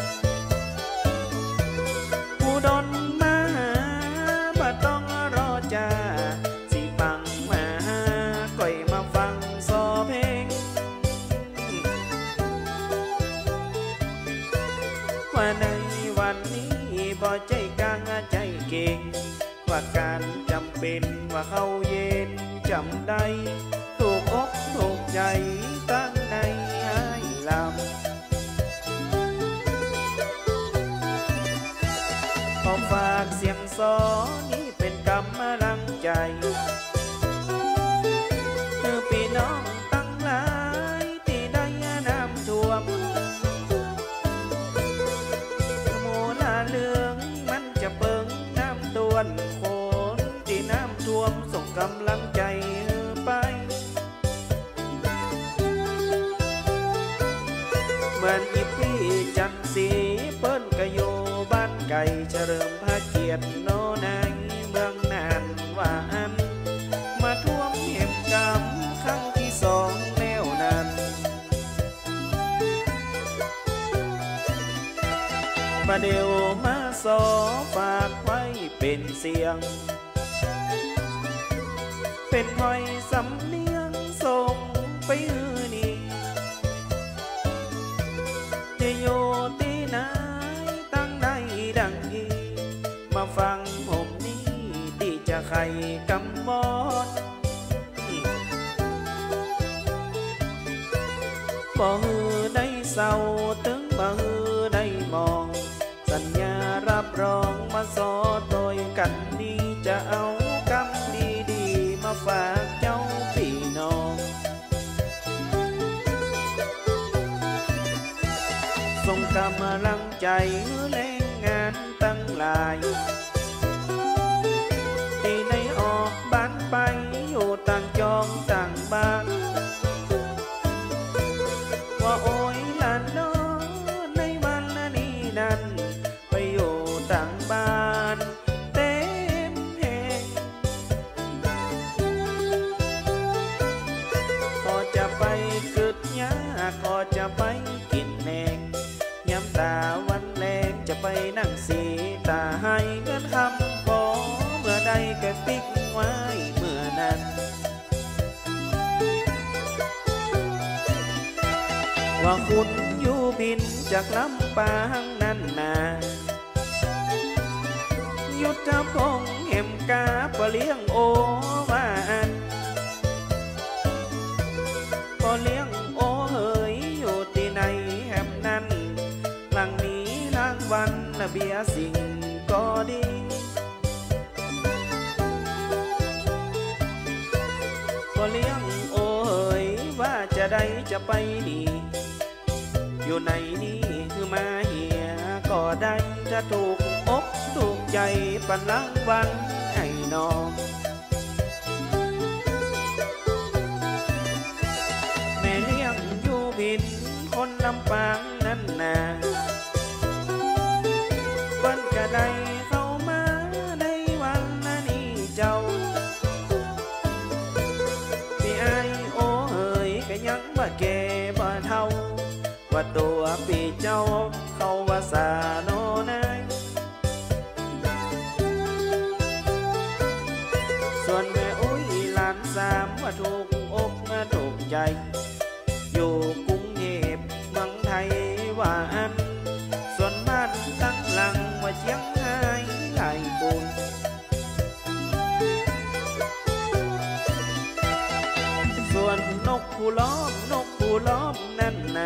ผู้ดนมาหาบ่ต้องรอจ้าสิปังมาหาก่อยมาฟังสอเพลงว่าในวันนี้บ่ใจกลางใจเก่งว่าการจำเป็นว่าเขาเย็นจำได้ถูกอกถูกใจตั้งในให้ลำขอฝากเสียงสอนี้เป็นกำลังใจคือพี่น้องตั้งหลายที่ได้น้ำท่วมโมลาเหลืองมันจะเปิงน้ำต้วนโคนที่น้ำท่วมส่งกำลังใจไปเหมือนอีพี่จันสีเปิ้นกะโยบ้านไก่เฉลิมพระเกียรติโนในเมืองนานว่าอันมาท่วมเหมกำครั้งที่สองแล้วนั้นมาเดียวมาสอฝากไว้เป็นเสียงเป็นหอยสำเนียงส่งไปฮือนี่จะอยู่ที่ไหนตั้งใดดังนี้มาฟังผมนี้ที่จะใครกำบอดบ่ฮือได้เศร้าถึงบ่ฮือได้มองสัญญารับรองมาสอโดยกันนี้จะเอากำดีๆมาฝากเจ้าพี่น้องส่งกำลังใจแรงงานตั้งหลายที่ได้ออกบ้านไปอยู่ต่างจองต่างบ้านว่าโอ้ยหลานน้องในวันนี้นั้นไปอยู่ต่างบ้านเต็มเพงพอจะไปกึดยาก็จะไปกินแหนงย้ำตาวันแรงจะไปนั่งสีตาให้เงินคำขอเมื่อใดก็ติ๊กไว้เมื่อนั้นว่าคุณอยู่บินจากลำปางนั่นนายุทธพงษ์เห็มกาปะเลี้ยงโอวานปะเลี้ยงโอเฮยอยู่ที่ไหนแหมนั้นหลังนี้หลังวันนะเบียสิ่งก็ดีปะเลี้ยงโอเฮยจะได้จะไปดีอยู่ในนี้คือมาเหียก็ได้จะถูกอกถูกใจปันลังวันให้น้องแม่เลี้ยงอยู่บินคนลำปางนั่นนาวันจะได้เข้ามาในวันนี้เจ้าพี่ไอโอเอ๋ยก็ยังบ่แก่บ่เท่าว่าตัวปีเจ้าเขาว่าสาโนนายส่วนแม่อุ้ยหลานสามว่าถูกอกมาถูกใจอยู่กรุงเทพเมืองไทยว่าอันส่วนบ้านตั้งหลังว่าเชียงรายไหลปูนส่วนนกผู้ล้อมนกผู้ล้อมนั่นนา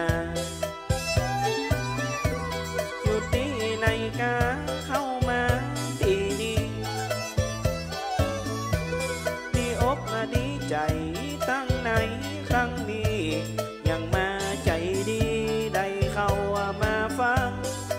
อยู่ที่ไหนกาเข้ามาที่นี่ดีอกดีใจตั้งในครั้งนี้ยังมาใจดีได้เข้ามาฟัง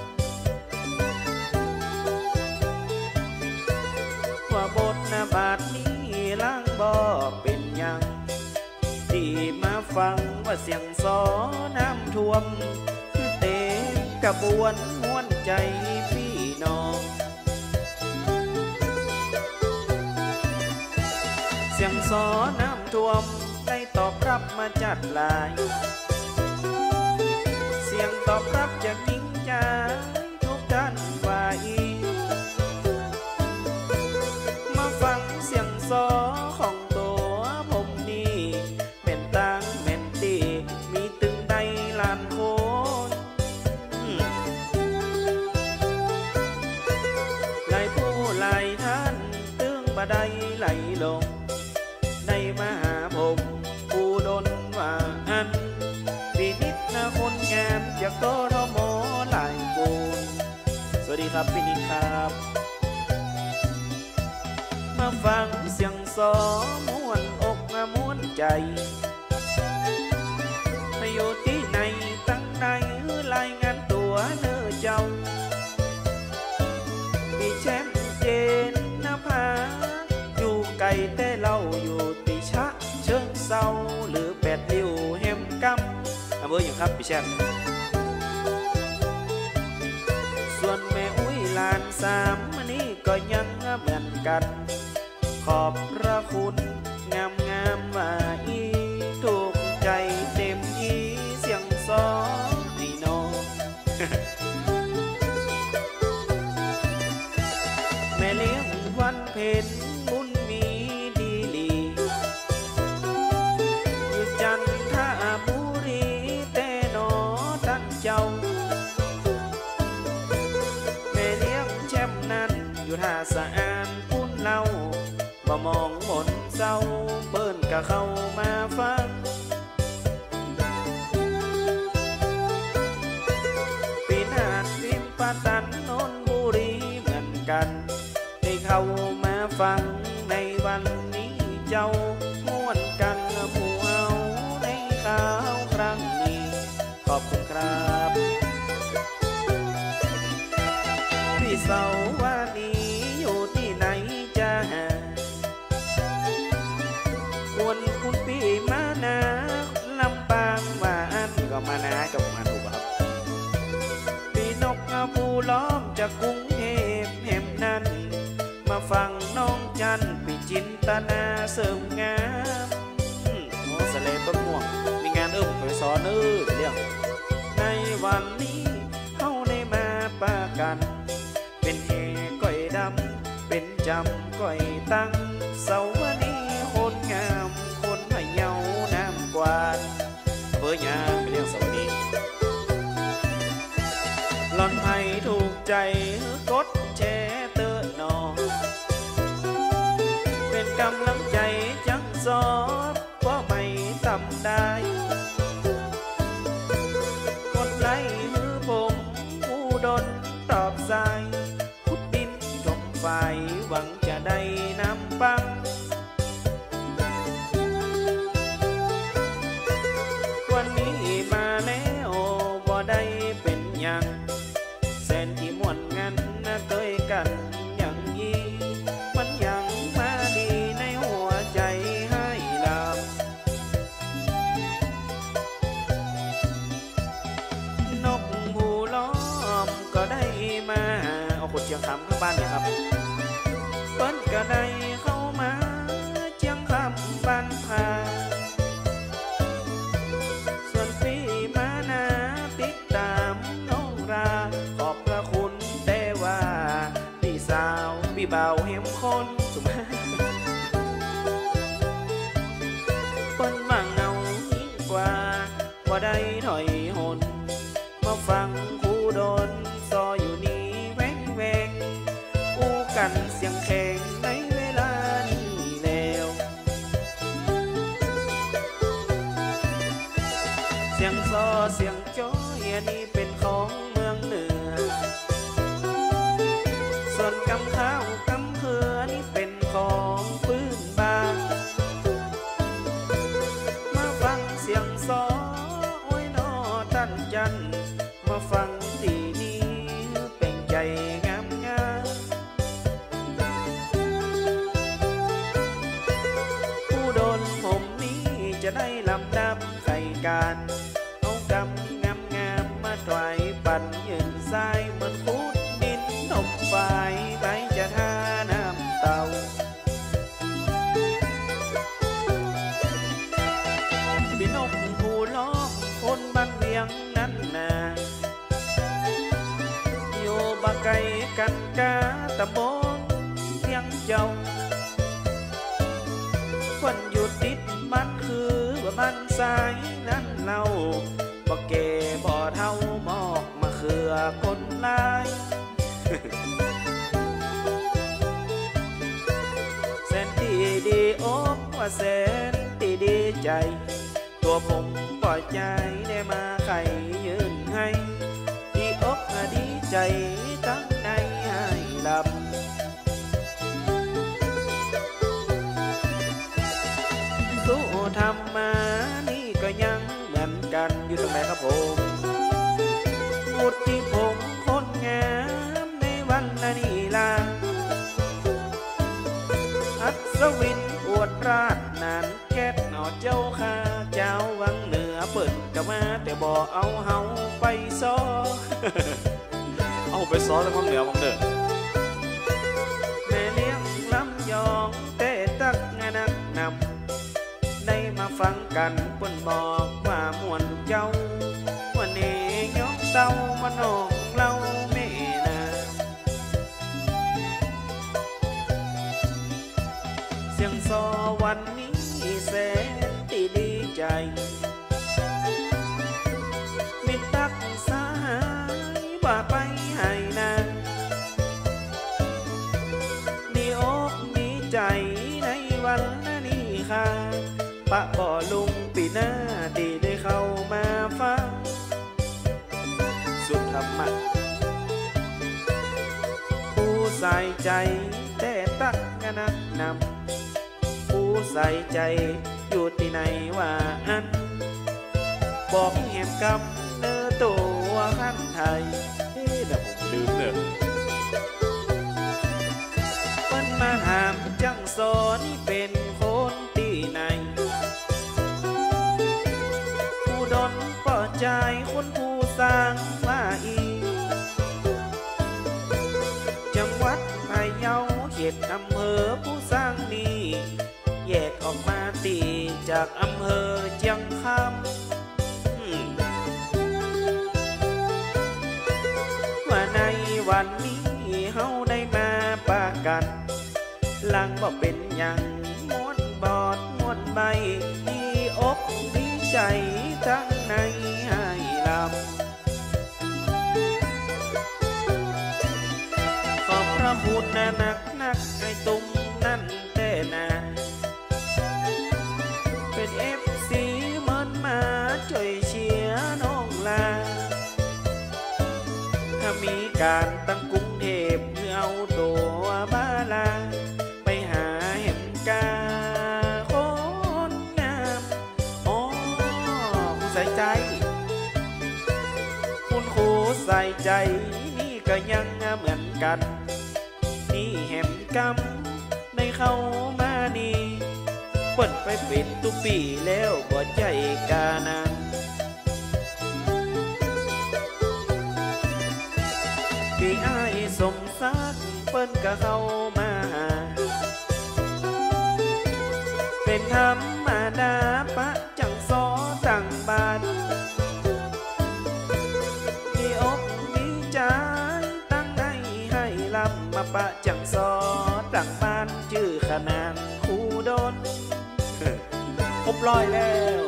ว่าบทนาบาทนี้ล้างบ่เป็นยังที่มาฟังว่าเสียงซอน้ำท่วมคือเตะกระบวนม้วนใจพี่น้องเสียงซอน้ำท่วมได้ตอบรับมาจัดลายเสียงตอบรับจากหญิงใจทุกท่านว่าอีมาฟังเสียงซอของตัวผมนี่เป็นตังเป็นตีมีตึงใดลานโคนหลายผู้หลายท่านตึงบ่ได้ไหลลงในมาหาผมผู้ดนว่าอันปีนิดนะคนงามจากโตรโมหลายปูนสวัสดีครับปีนิดครับมาฟังเสียงซอม้วนอกม้วนใจอยู่ที่ไหนตั้งใดรายงานตัวเนื้อเจ้ามีแชมป์เจนนภาอยู่ไกลแต่เราอยู่ติชะเชิงเศร้าหรือแปดริ้วแฮมกำอำเภออย่างครับพี่แชมป์ส่วนแม่อุ้ยหลานสามนี่ก็ยังเหมือนกันขอบพระคุณงามงามว่าอีถูกใจเต็มอีเสียงซอให้น้อง แม่เลี้ยงวันเพ็ญบุญมีดีลีอยู่จันทบุรีแต่นอตั้งเจ้าแม่เลี้ยงแชมป์นั้นอยู่ท่าสะอานปุ้นเล่าบ่มองหมนเศร้าเปิ้นกะเข้ามาฟังปีนาดริมปาตันนนบุรีเหมือนกันได้เข้ามาฟังในวันนี้เจ้าม่วนกันหมู่เฮาในข่าวครั้งนี้ขอบคุณครับพี่เสาว่านี้อยู่ที่ไหนจะหาวนคุณพี่มานาลำปางว่าอันก็มานากับมาถูกครับพี่นกผู้ล้อมจากกรุงเทพแห่มนั้นมาฟังน้องจันพี่จินตนาเสริมงามโอ้สะเลต้นม่วงมีงานเอิ่มไปสอนเออเรื่องในวันนี้เฮาได้มาปากันเป็นเฮก้อยดำเป็นจำก้อยตั้งเสาวนีคนงามคนพะเยาน้ำกวาดเบอร์ยามเป็นเรื่องสวัสดีหล่อนให้ถูกใจกดแชร์เตอร์นอเป็นกำลังใจจังซอดเพราะไม่ต่ำได้กดไลค์มือผมผู้ดนตอบสายพุดดินชมฝ่ายหวังจะได้น้ำปังามทั้งบ้านเนี่ยครับเปิ้นก็ได้เข้ามาเจียงคำบ้านพาส่วนพี่มานาติดตามน้องราขอบพระคุณแต่ว่าพี่สาวพี่เบาเห็มคนสุมาเปิ้นมาเงายิ่งกว่าว่าได้ถอยหนมาฟังคู่โดนซออยู่นี่แวงแวงอู้กันเสียงแข็งในเวลานี้แล้วเสียงซอเสียงจ้อยอันนี้เป็นของเมืองเหนือส่วนกำข้าวกำเขือนี่เป็นของพื้นบ้านมาฟังเสียงซอโอ้ยนอท่านจันมาฟังตีนี้เป็นใจงามงามผู้โดนผมนี้จะได้ลำดับไข่การเอากำงามงามมาถวายปั่นยืนทรายเหมือนคุดดินนมฝ่ายใบจะท่าน้ำเต่าพี่นกผู้ล้อมคนบ้านเวียงนั้นนาอยู่บักไก่กันกาตำบลเพียงเจ้าคนอยู่ติดมันคือว่ามันสายนั้นเราบ่เก่บ่เท่าหมอกมาเขือคนลายแสนดีดีอกว่าแสนดีดีใจตัวผมปล่อยใจได้มาไขยืนให้ดีอกดีใจตั้งในให้ลำสู้ทำมานี่ก็ยังเหมือนกันอยู่ตรงไหนครับผมวุฒิพงษ์คนงามในวันนี้ลาอัศวินอวดราดนานแก๊สหนอเจ้าข้าเจ้าวังเหนือเปิดก็มาแต่บ่เอาเฮาไปซ้อเอาไปซ้อแล้วมังเหนือมังเด้อแม่เลี้ยงลำยองแต่ตักงานักนำได้มาฟังกันเปิ้นบอกว่ามวนเจ้าวันนี้ยกเต้ามาน้องเล่าแม่นาเสียงซอวันนี้แสนดีดีใจมิตรตักสายว่าไปให้นางดีอกดีใจในวันนี้ค่ะปะบ่อลุงปีหน้าดีได้เข้ามาฟังสุธรรมะผู้ใส่ใจแต่ตักงานักนำผู้ใส่ใจอยู่ที่ไหนว่าอันบอกเห็นกับเนื้อตัวขันไทยเฮ้ยเดี๋ยวผมลืมเนอะเปิ้นมาถามจังสอนนี่เป็นคนที่ไหนผู้ดนปลอดใจคนผู้สร้างว่าอีจังหวัดพะเยาเขตอำเภอผู้สร้างนี้แยกออกมาตีจากอำเภอเชียงคำว่าในวันนี้เฮาได้มาปะกันลังบอกเป็นอย่างม้วนบอดม้วนใบดีอกดีใจทั้งในให้ลำขอบพระคุณนะนักนักไอตุ้มนั่นแต่นาเป็นเอฟซีเหมือนมาช่วยเชียร์น้องลาถ้ามีการตั้งกรุงเทพเพื่อเอาตัวบ้าลาไปหาเห็นกาคนงามอ๋อผู้ใส่ใจคุณครูใส่ใจนี่ก็ยังเหมือนกันนี่แหมกำในเข้ามานี่เปิดไปเป็นตุปีแล้วบ่ใจกานานพี่อ้ายสมศักดิ์ปิ้นก็เข้ามาเป็นธรรมดาปะจังซอตั้งบ้านมีอกมีใจตั้งในให้ลำมาปะจังซอตั้งบ้านชื่อขนานคูโดนครบร้อยแล้ว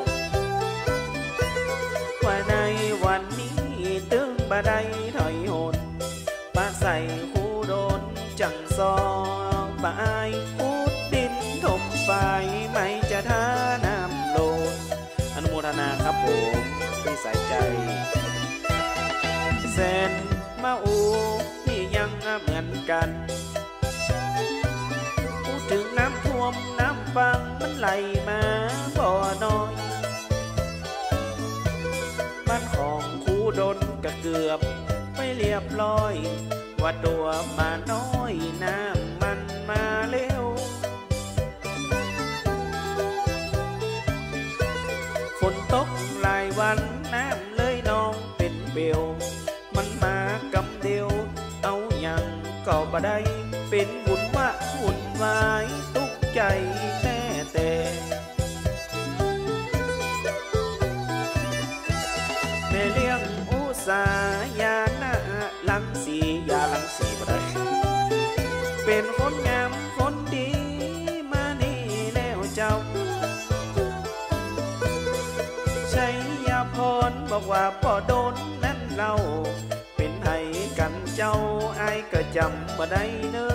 ว่าในวันนี้ตึงบ่ได้ถอยหนปะใส่คูโดนจังซอปะอายพูดดินถมไฟไม่จะท่าน้ำโลดอนุโมทนาครับผมที่ใส่ใจเส้นมาอูนี่ยังเหมือนกันพูดถึงน้ำท่วมน้ำฟังมันไหลมาบ่อน้อยบ้านของคูดนก็เกือบไม่เรียบร้อยว่าตัวมาน้อยน้ำมันมาเร็วฝนตกหลายวันน้ำเลยนองเป็นเบลมันมากำเดียวเอาอย่างก็บ่ได้เป็นบุญว่าหุ่นวายตุกใจแต่แต่แม่เลี้ยงอุตสายาหน้าลังสียาลังสีบ่ได้เป็นคนงามคนดีมานี่แล้วเจ้าชัยยาพรบอกว่าพ่อโดนนั่นเราเป็นไผกันเจ้าไอ้ก็จำบ่ได้เนอ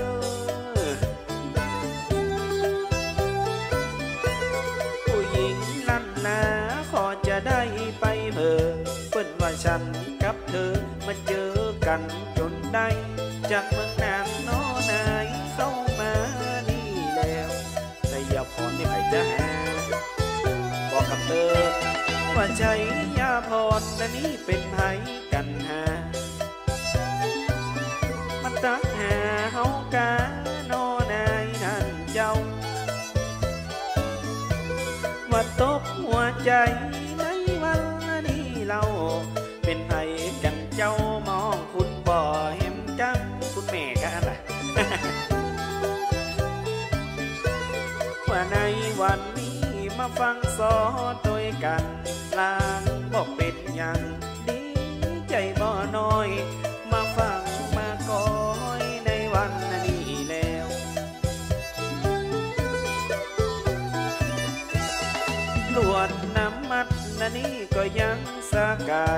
ผู้หญิงลั่นนาขอจะได้ไปเผอเปิ้นว่าฉันกับเธอมาเจอกันจนได้จากเมืองนางน้อนายเข้ามานี่แล้วชัยยาพรนี่ไผจะหาบอกกับเธอว่าชัยยาพรนั่นนี่เป็นไผกันหามันตักหาเฮากาโนนายนั่นเจ้าว่าตบหัวใจในวันนี้เราเป็นไผกันเจ้ามองคุณบ่เห็นกันคุณแม่กันล่ะ ว่าในวันนี้มาฟังสอโดยกันลางบอกเป็นอย่างดีใจบ่น้อยมาฟังมาคอยในวันนี้แล้วลวดน้ำมัดนั่นนี่ก็ยังสาการ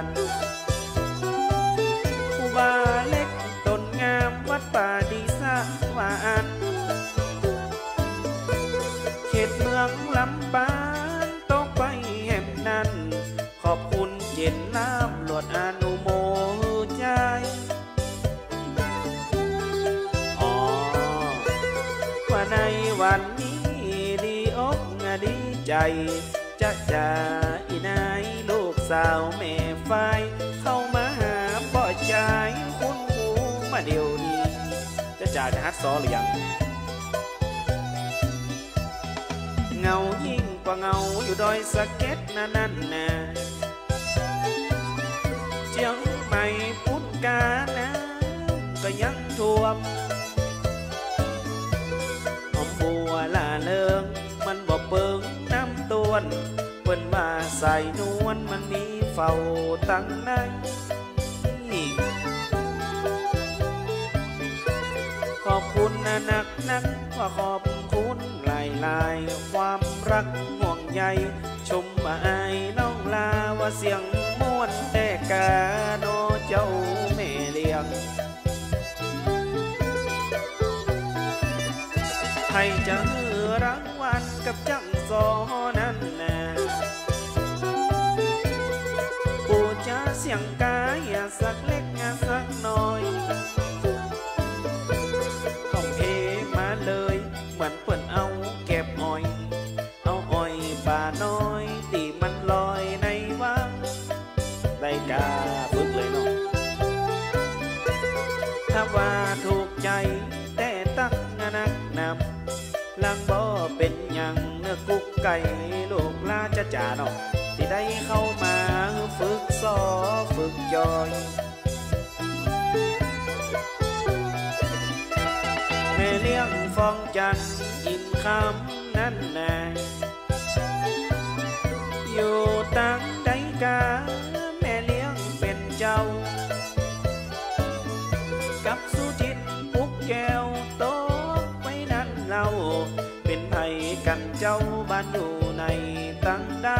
ผู้บ่าเล็กต้นงามวัดป่าดีสะวานเขตเมืองลำปางตกไปแห่มนั้นขอบคุณเจ็ดน้ำหลวดอนุโมใจอ๋อว่าในวันนี้ดีอกดีใจจะจ่าอีนายลูกสาวแม่ไฟเข้ามาหาบ่ใจคุณหูมาเดี๋ยวนี้จะจ่าจะฮัดซอหรือยังเงายิ่งกว่าเงาอยู่ดอยสะเก็ดนั่นนั่นนะเจียงใหม่พุทธกานะก็ยังท่วมหอมบัวล่าเลิงมันบ่เปิงน้ำต้วนเปิ้นว่าใส่นวลมันมีเฝ้าตั้งในขอบคุณนะนักนักว่าขอบคุณหลายหลายความรักห่วงใยชมมาอายน้องลาว่าเสียงม่วนแต่กาโนเจ้าแม่เลี้ยงให้จะฮือรางวัลกับจังซอนั้นนะปูจะเสียงกายสักเล็กสักน้อยของเอมาเลยเหมือนเปิ่นเอาเก็บอ้อยเอาอ้อยป่าน้อยตีมันลอยในว่างได้กาบึกเลยเนาะถ้าว่าถูกใจแต่ตักนักนำลังบ่เป็นอย่างเนื้อกุ๊กไก่ลูกลาจะจ่าเนาะที่ได้เข้ามาฝึกซ้อฝึกจอยองจันทร์อิ่มคำนั่นแน่อยู่ตั้งใดกาแม่เลี้ยงเป็นเจ้ากับสุจิตปุกแก้วโตไว้นั่นเราเป็นไผกันเจ้าบ้านอยู่ในตั้งใด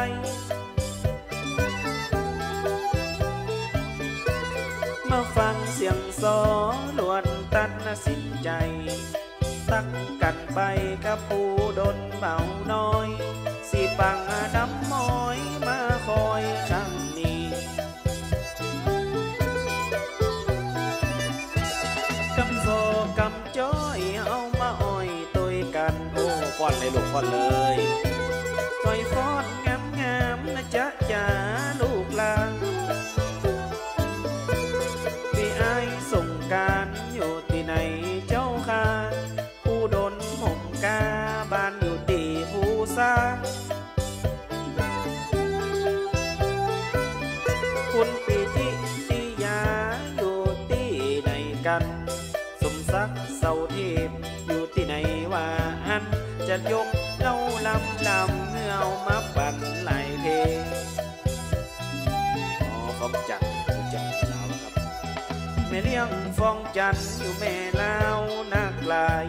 มาฟังเสียงซอล้วนตัดสินใจตักกันไปกับผู้ดนเบาน้อยสิปังดำมอยมาคอยข้างนี้กำโซกำจ้อยเอามาอ้อยตุยกันโอ้ฟ้อนเลยลูกฟ้อนเลยต่อยฟ้อนงามงามนะจ๊ะจ๋าลูกลางพี่ไอ้ส่งการอยู่ที่ไหนเจ้าค่ะผู้ดนหงกาบ้านอยู่ตีผู้ซาคุณปีติติยาอยู่ที่ไหนกันสมศักดิ์เสาเทพอยู่ที่ไหนว่าอันจะยกเล่าลำลำเมื่อเอามาปั่นหลายเพลงอ๋อฟองจันทร์รู้จักลาวครับแม่เลี้ยงฟองจันทร์อยู่แม่ลาวนักลาย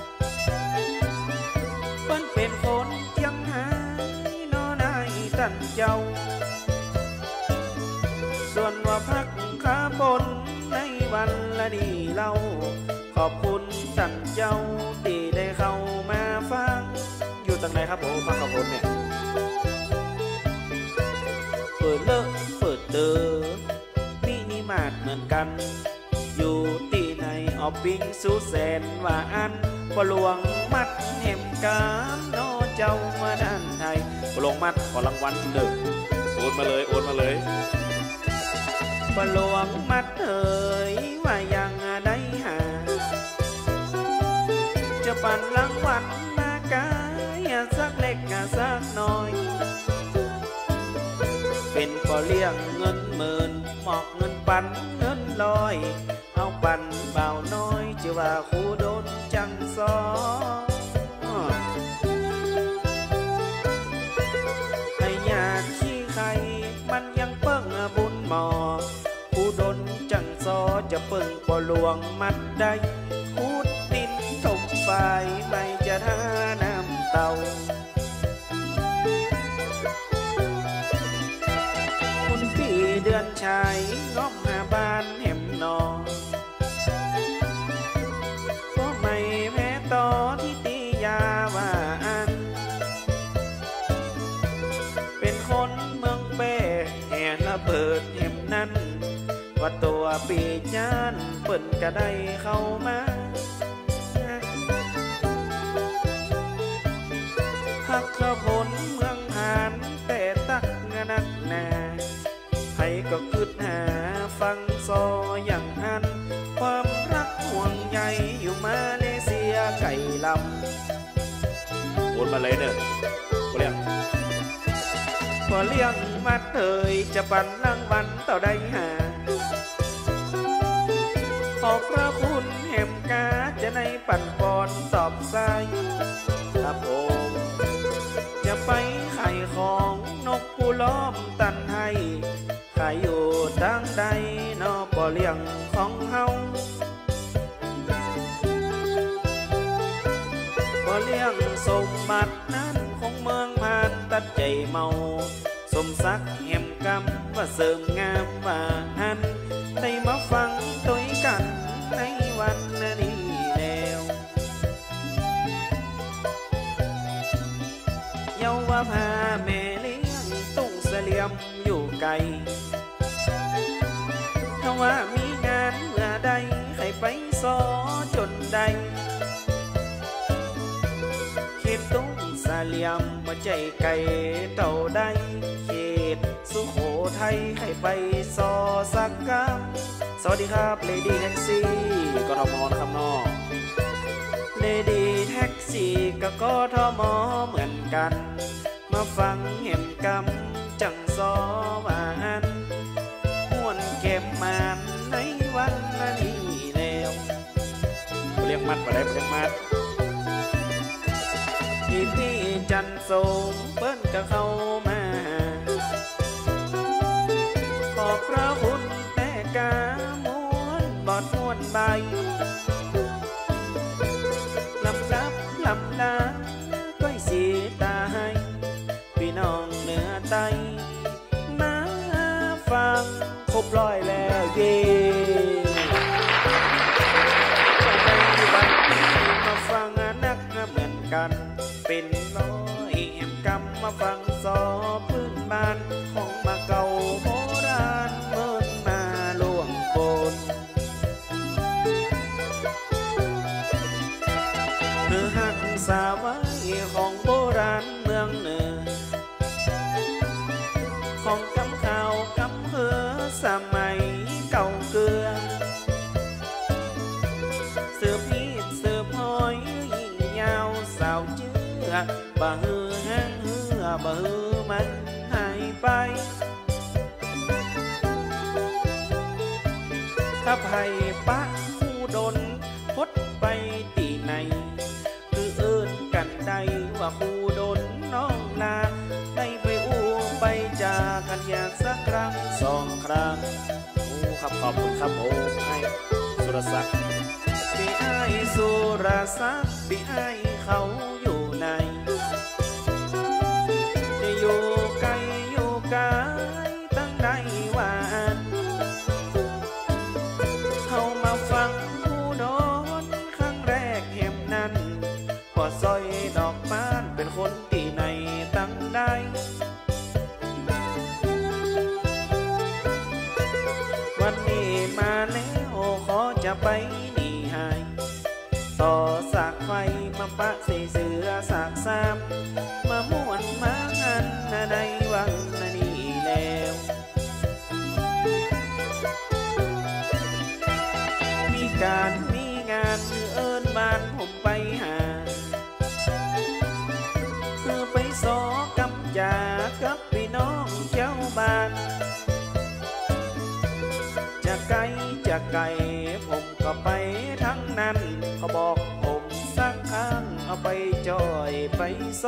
เปิ้นเป็นคนเจียงหายนอนายตั้นเจ้าส่วนว่าพักขาบนในวันละดีเล่าขอบคุณท่านเจ้าที่ได้เข้ามาฟังอยู่ตั้งไหนครับผมพักขาบนเนี่ยเปิดเลิกเปิดเดอมินิมาร์ทเหมือนกันอยู่ที่ในออฟฟิศสุแสนว่าอันพอหลวงมัดเห็มกามโนเจ้ามาด้านไทยพอหลวงมัดขอรางวัลเด้อโอนมาเลยโอนมาเลยพอหลวงมัดเอ่ยว่ายังได้หาจะปั่นรางวัลมากายสักเล็กสักน้อยเป็นพอเลี้ยงเงินหมื่นหมอกเงินปันเงินลอยเอาปันเบาน้อยจะว่าคูโดนจังซอให้ญาติขี้ใครมันยังเปิ้งบุญหมอคูโดนจังซอจะเปิ้งปอหลวงมัดได้คูดดินถมไฟไม่จะท่าน้ำเต่าคุณพี่เดือนชายง้อมหาบ้านเห็มนอก็ไม่แพ้ต่อที่ตียาว่าอันเป็นคนเมืองเป้แห่ระเบิดเห็มนั้นว่าตัวปีจานเปิ่นก็ได้เข้ามาหักขบวนเมืองผ่านแต่ตักนักแน่ให้ก็คืดหาฟังซออย่างอันความรักห่วงใยอยู่มาเลเซียไก่ลำโอนมาเลยเนอะพอเลี้ยงพอเลี้ยงมัดเอ่ยจะปั่นรางวัลต่อได้หาขอบพระคุณแห่มกาจะในปั่นปอนตอบใส่ครับผมจะไปขายของนกผู้ล้อมตันให้ขายอยู่ดังใดนอบ่เลี้ยงของเฮาบ่เลี้ยงสมบัตินั้นคงเมืองผ่านตัดใจเมาสมศักดิ์แห่มกำว่าเสริมงามว่าอันได้มาฟังตัวกันในวันนี้แล้วเยาวพาแม่เลี้ยงตุ้งเสลียมอยู่ไกลถ้าว่ามีงานเมื่อใดให้ไปซอจนใดเขตตุ้งเสลียมมาใจไก่เต่าใดเขตสุโขทัยให้ไปซอสักกำสวัสดีครับเลดี้แท็กซี่กทมนะครับน้องเลดี้แท็กซี่กับกทมเหมือนกันมาฟังเห็นกำจังซอว่าอันม่วนเก็บมันในวันนี้แล้วเรียกมัดมาได้เรียกมัดจันทร์สูงเปิ้นก็เข้ามาขอบพระคุณแต่กาม้วนบอดม้วนใบลำดับลำดาก้อยสีตาให้พี่น้องเหนือใต้มาฟังครบร้อยแล้วเย่มาฟังนักเหมือนกันเป็นน้อยแหมกำมาฟังสอพื้นบ้านของมาเก่าโบราณเมินมาล่วงโกนเนื้อหักสาไว้ของโบราณเมืองเหนือของกำข่าวกำเฮือสมัยเก่าเกือเสือพีดเสือพอยยิ่งยาวสาวเจือบ่ฮือแห้งเหือบ่ฮือมันหายไปถ้าไผ่ปะผู้ดนพดไปตีไหนคือเอิ้นกันใดว่าผู้ดนน้องนาได้ไปอู้ไปจากันอยากสักครั้งสองครั้งโอ้ครับขอบคุณครับโอ้ให้สุรศักดิ์พี่ไอ้สุรศักดิ์พี่ไอ้เขาอยู่ในจะอยู่ไกลอยู่ไกลตั้งใดวันเขามาฟังผู้โดนครั้งแรกแห่มนั้นพอซอยดอกบ้านเป็นคนที่ในตั้งใดวันนี้มาแล้วขอจะไปนี่ให้ต่อสากไฟมาปะใส่เสือสากสามมาม่วนมาหันนาในวังนานี่แล้วมีการมีงานเอิ้นบ้านผมไปหาคือไปสอกับจ่ากับพี่น้องเจ้าบ้านจะไกลจะไกลผมก็ไปทั้งนั้นเขาบอกผมสักครั้งเอาไปจอยไปโซ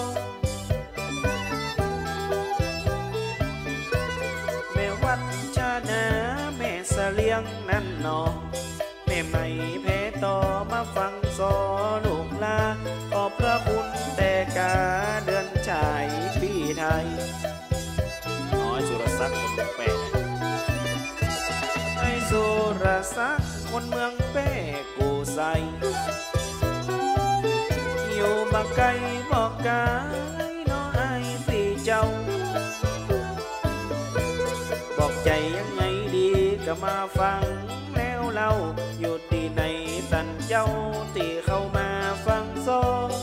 แม่วัดชานาแม่เสลียงนั่นนอแม่ไม่แพ้ต่อมาฟังซอลูกลาขอบพระคุณแต่กาเดือนชายปีไทยน้อยสุรศักดิ์คนแปลไอ้สุรศักดิ์คนเมืองเป้กูใสอยู่บางไกลบอกกายน้อไอ้ปีเจ้าบอกใจยังไงดีก็มาฟังแล้วเล่าอยู่ที่ในตันเจ้าที่เข้ามาฟังโซ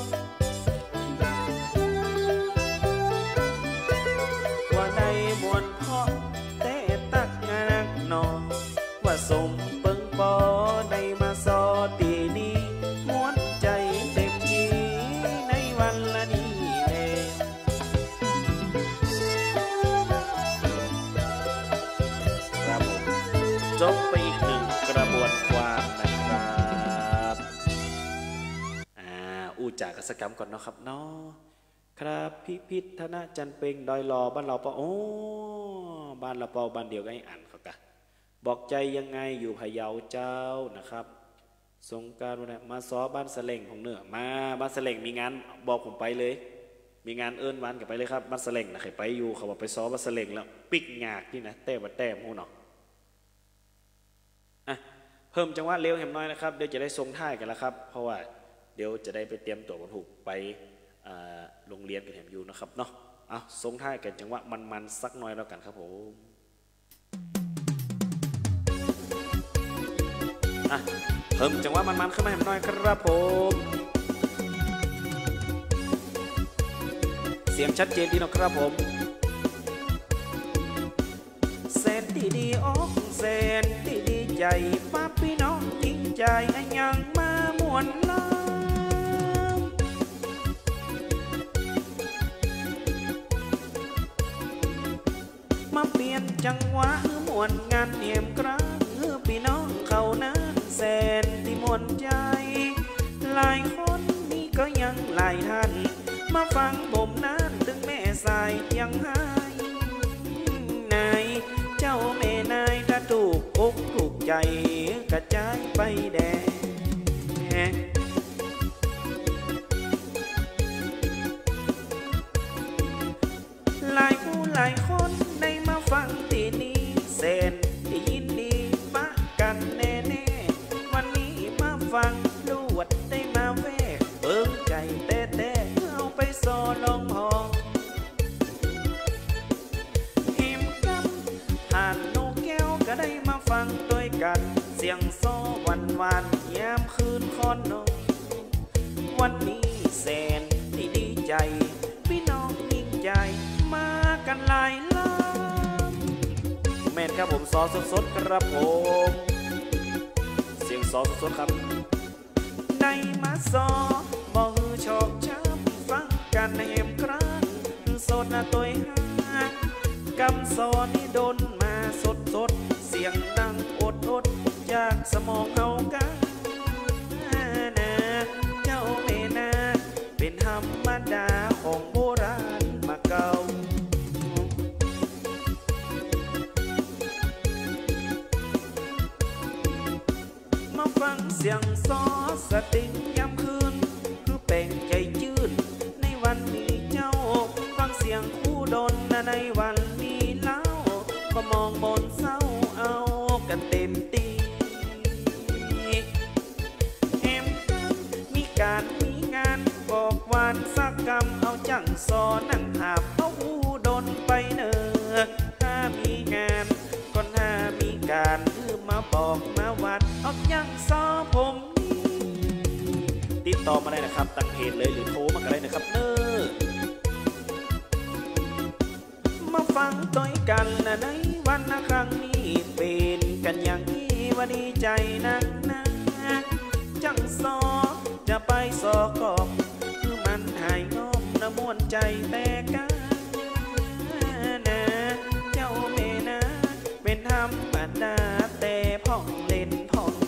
ว่าในมวลเพาะแต่ตักงานนอนว่าสมเปิงปอได้มาซอตีนี้ม้วนใจเต็มทีในวันละนี้เองครับผมจบไปอีกหนึ่งกระบวนความนะครับอ่าอู้จากกษกรรมก่อนเนาะครับเนาะครับพิพิธนาจันเปงดอยลอบ้านเราเปาโอ้บ้านเราเปาบ้านเดียวกันอ่านเขากะบอกใจยังไงอยู่พะเยาเจ้านะครับสงการวันนี้มาซ้อบ้านเสล่งของเหนือมาบ้านเสล่งมีงานบอกผมไปเลยมีงานเอิ้นวันกับไปเลยครับบ้านเสล่งนะใครไปอยู่เขาบอกไปซ้อบ้านเสล่งแล้วปิกหยากนี่นะแต้มแต้มหูเนาะอ่ะเพิ่มจังหวะเร็วแหมน้อยนะครับเดี๋ยวจะได้ทรงท่ายกันแล้วครับเพราะว่าเดี๋ยวจะได้ไปเตรียมตัวบรรทุกไปโรงเรียนกันแหมอยู่นะครับเนาะเอาทรงท่ายกันจังหวะมันๆสักหน่อยแล้วกันครับผมเพิ่มจังหวะมันๆขึ้นมาหน่อยครับผมเสียงชัดเจนดีนะครับผมเส้นดีดีอกเส้นดีดีใจป้าพี่น้องยิ่งใจยังมามวนลามาเปลี่ยนจังหวะมวนงานเหี่ยมครั้งพี่น้องเขานั้นแสนที่มวนใจหลายคนนี่ก็ยังหลายท่านมามาฟังผมนั้นถึงแม่สายยังหายนายเจ้าแม่นายถ้าถูกอกถูกใจกระจายไปแดงหลายผู้หลายคนได้มาฟังที่นี้เซนที่ยินดีปะกันแน่แน่วันนี้มาฟังลวดได้มาแวะเบิ่งใจแต่แต่เอาไปซอลองหองเห็มกับผ่านโนแก้วก็ได้มาฟังด้วยกันเสียงซอวันวานยามคืนคอนนอนวันนี้แสนที่ดีใจพี่น้องยิ่งใจมากันหลายล้านแม่นครับผมซอสดๆครับผมเสียงซอสดๆครับในมาซอบ่ฮือชอบช้ำฟังกันในเอ็มครั้งสดนะตัวหากำซอนี่โดนมาสดสดเสียงดังอดอดจากสมองเอากันนะเจ้าเมนาเป็นธรรมดาของโบราณมาเก่ามาฟังเสียงซอสติงย้ำคืนคือแป่งใจจืดในวันนี้เจ้าฟังเสียงคู่ดนในวันนี้เล่าก็มองบนเศร้าเอากันเต็มตีแหมกันมีการมีงานบอกวานสักกรรมเอาจังซอนั่งหาบเอาคู่ดนไปเนอถ้ามีงานก่อนถ้ามีการคือมาบอกมาวัดเอาจังซอผมนี่ติดต่อมาได้นะครับตั้งเพจเลยหรือโทรมากันเลยนะครับเนอมาฟังต้อยกันนะในวันนะครั้งนี้เป็นกันอย่างนี้ว่าดีใจนักนะจังซอจะไปสอกอบคือมันหายงอมนะม่วนใจแต่กันนะเจ้าเมนะเป็นธรรมดาแต่พ่องเล่นพ่อง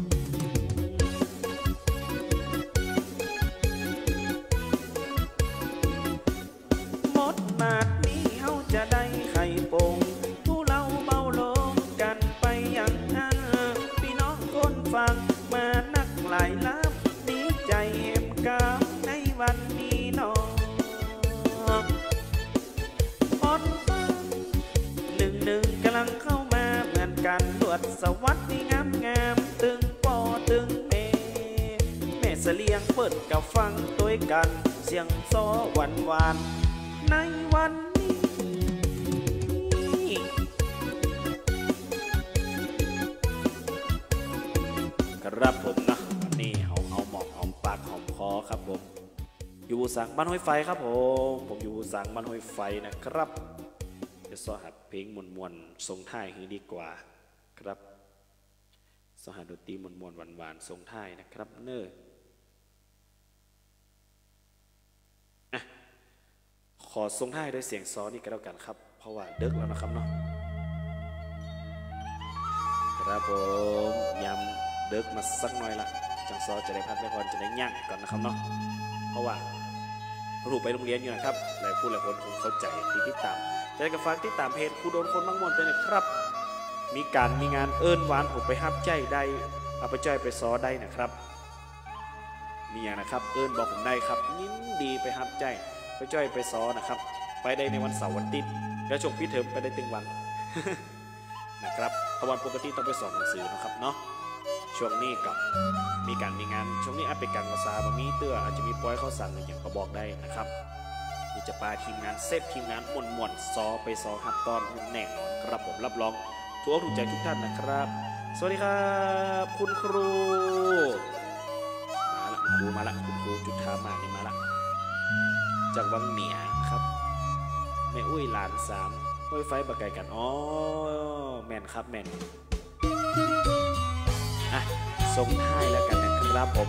หมดมาดนี้เฮาจะได้ไข่ปงผู้เราเบาลงกันไปอย่างนั้นพี่น้องคนฟังมานักหลายลับดีใจเห็มกามในวันนี้นออดฟังหนึ่งหนึ่งกำลังเข้ามาเหมือนกันลวดสวัสดีงามงามตึงปอตึงเมแม่เสลียงเปิดกับฟังตัวกันเสียงซอหวานหวานในวันนี้ครับผมนะวันนี้เอาเอาหมอกหอมปากหอมคอครับผมอยู่สังบ้านห้วยไฟครับผมผมอยู่สังบ้านห้วยไฟนะครับจะสอหัดเพลงมวนมวนทรงท่ายคือดีกว่าครับสอหัดดนตรีมวนมวนหวานหวานทรงท่ายนะครับเนอขอทรงท่ายด้วยเสียงซอนี่ก็แล้วกันครับเพราะว่าเดึกแล้วนะครับเนาะครับผมยำเดึกมาสักหน่อยละจังซอจะได้พักได้พรจะได้ย่างก่อนนะครับเนาะเพราะว่ารูปไปโรงเรียนอยู่นะครับหลายผู้หลายคนคงเข้าใจที่ติดตามจะได้กับฟังที่ตามเพจครูโดนคนบางมวลไปนะครับมีการมีงานเอิญหวานผมไปฮับใจได้เอาไปจ้อยไปซอได้นะครับมีอย่างนะครับเอิญบอกผมได้ครับยินดีไปฮับใจไปจ้อยไปซอนะครับไปได้ในวันเสาร์วันติดแล้วช่วงพี่เทอมไปได้ตึงวัน นะครับเพราะวันปกติต้องไปสอนหนังสือนะครับเนาะช่วงนี้กับมีการมีงานช่วงนี้อาจเป็นการภาษาบะมีเตื้ออาจจะมีปล่อยข้าวสารอย่างก็บอกได้นะครับมีจะพาทีมงานเซฟทีมงานม่วนม่วนซอไปซอฮับตอนแน่นอนครับผมรับรองถูกอกถูกใจทุกท่านนะครับสวัสดีครับคุณครูมาละคุณครูมาละคุณครูจุดทามานี่มาละจากวังเหนียครับแม่อุ้ยหลานสามห้วยไฟบะไก่กันอ๋อแมนครับแมนอ่ะส่งท้ายแล้วกันนะครับผม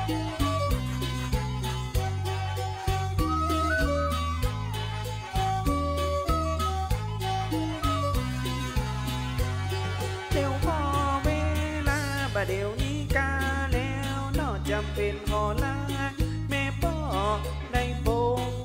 เดี๋ยวพอเวลาบะเดี๋ยวนี้กาแล้วนอจำเป็นขอลาแม่พ่อได้โปง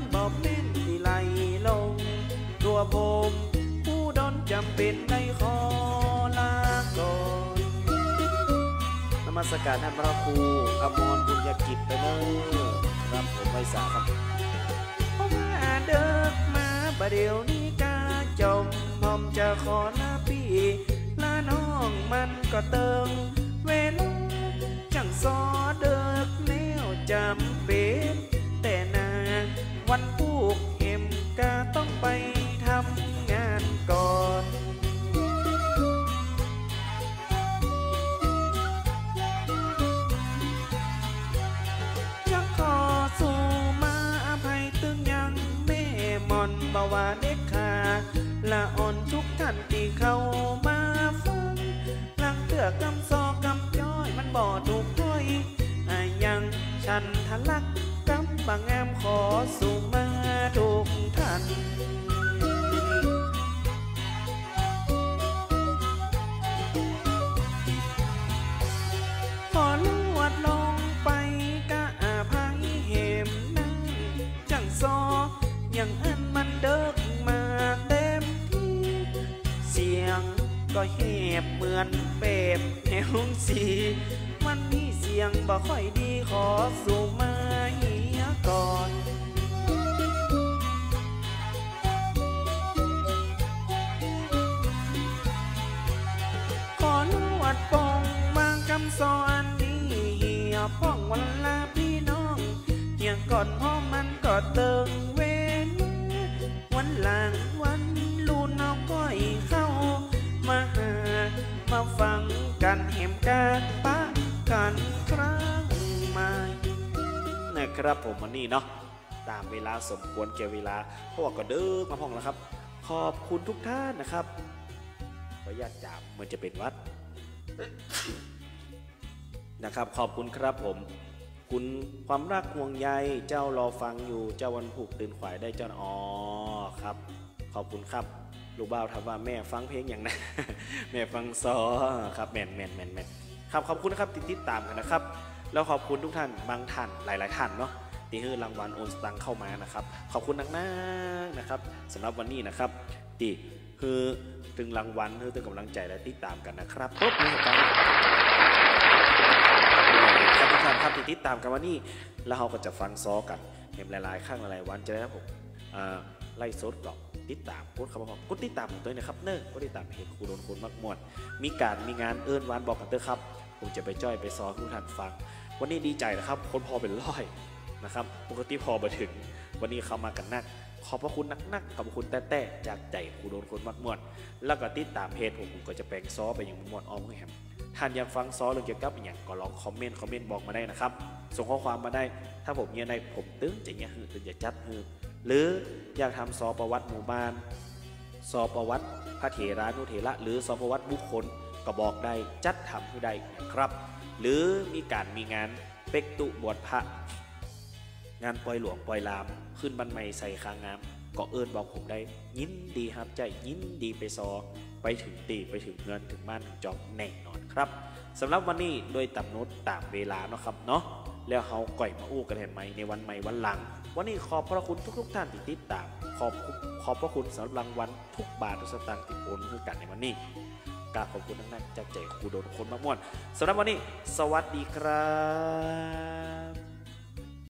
บ่เป็นที่ไหลลงตัวผมผู้ดนจำเป็นได้ขอลาก่อนนมัสการท่านพระครูอมรบุญญกิจไปเลยครับผมไพศาลครับเพราะว่าเดิกมาประเดี๋ยวนี้กาจมพอมจะขอลาพี่ลาน้องมันก็เติงเวลาจังซอเดิกแล้วจำเป็นแต่นาวันผูกเห็มกาต้องไปทำงานก่อนจะขอสู่มาอภัยตึงยังแม่มอนบ่ว่าเด็กขาละอ่อนทุกท่านที่เข้ามาฟังหลังเตือกำซอกำย้อยมันบ่ถูกถ้อยอายังฉันทะลักกำบางงามขอสู่มาทุกท่านขอลวดลงไปกะอาภัยเหมนั่งจังซออย่างอันมันเดิกมาเต็มที่เสียงก็เห็บเหมือนเป็บแหวสีมันมีเสียงบ่ค่อยดีขอสู่มาเหียก่อนขอลวดปองบางคำสอนนี้เหียป้องวันลาพี่น้องเหียก่อนพ่อมันก็เติงเวนวันหลังวันลูนเอาก้อยเข้ามาหามาฟังกันแหมกาปะกันครั้งใหม่นะครับผมวันนี้เนาะตามเวลาสมควรแก่เวลาเพราะว่าก็เดิกมาพ้องแล้วครับขอบคุณทุกท่านนะครับขออนุญาตจามมันจะเป็นวัดนะครับขอบคุณครับผมคุณความรักห่วงใยเจ้ารอฟังอยู่เจ้าวันผูกตื่นขวายได้เจ้าอ๋อครับขอบคุณครับลูกบ่าวถามว่าแม่ฟังเพลงอย่างนั้น แม่ฟังซอครับแมนแมนแมนแมนครับขอบคุณนะครับติดติดตามกันนะครับแล้วขอบคุณทุกท่านบางท่านหลายๆท่านเนาะที่ให้รางวัลโอนสตังเข้ามานะครับขอบคุณนักนักนะครับสำหรับวันนี้นะครับที่คือถึงรางวัลคือถึงกำลังใจและติดตามกันนะครับปุ๊บนี่ครับครับทุกท่านครับที่ติดตามกันวันนี้แล้วเราก็จะฟังซอกันเห็นหลายๆข้างหลายๆวันจะได้ครับผมไล่สดหรอกติดตามกดคำบอกกดติดตามผมด้วยนะครับเนิ่งกดติดตามเพจครูโดนคนมากมวลมีการมีงานเอิ้นวานบอกกันเถอะครับผมจะไปจ้อยไปซ้อทุกท่านฟังวันนี้ดีใจนะครับคนพอเป็นร้อยนะครับปกติพอมาถึงวันนี้เขามากันนักขอบพระคุณนักๆขอบคุณแต่ๆจากใจครูโดนคนมากมวลแล้วก็ติดตามเพจผมผมก็จะแปลงซ้อไปอย่างมวลอ้อมแฮมท่านอยากฟังซ้อเรื่องเกี่ยวกับอย่างก็ลองคอมเมนต์คอมเมนต์บอกมาได้นะครับส่งข้อความมาได้ถ้าผมเนี่ยในผมตึ้งจะเนี่ยคือตึ้งจะจัดคือหรืออยากทำซอประวัติหมู่บ้านซอประวัติพระเถรานุเถระหรือซอประวัติบุคคลก็บอกได้จัดทำให้ได้นะครับหรือมีการมีงานเป็กตุบวชพระงานปล่อยหลวงปล่อยลามขึ้นบันไม้ใส่คางงามก็เอิญบอกผมได้ยินดีครับใจยินดีไปซอไปถึงตีไปถึงเงินถึงบ้านถึงจองแน่นอนครับสำหรับวันนี้โดยตามโน้ตตามเวลาเนาะครับเนาะแล้วเขาก่อยมาอู้กันเห็นไหมในวันใหม่วันหลังวันนี้ขอบพระคุณทุกๆท่านที่ติดตามขอบขอบพระคุณสำหรับรางวัลทุกบาททุกสตางค์ที่โอนให้กันในวันนี้กราบขอบคุณนักๆจากใจครูโดนคนมากม่วนสำหรับวันนี้สวัสดีครับ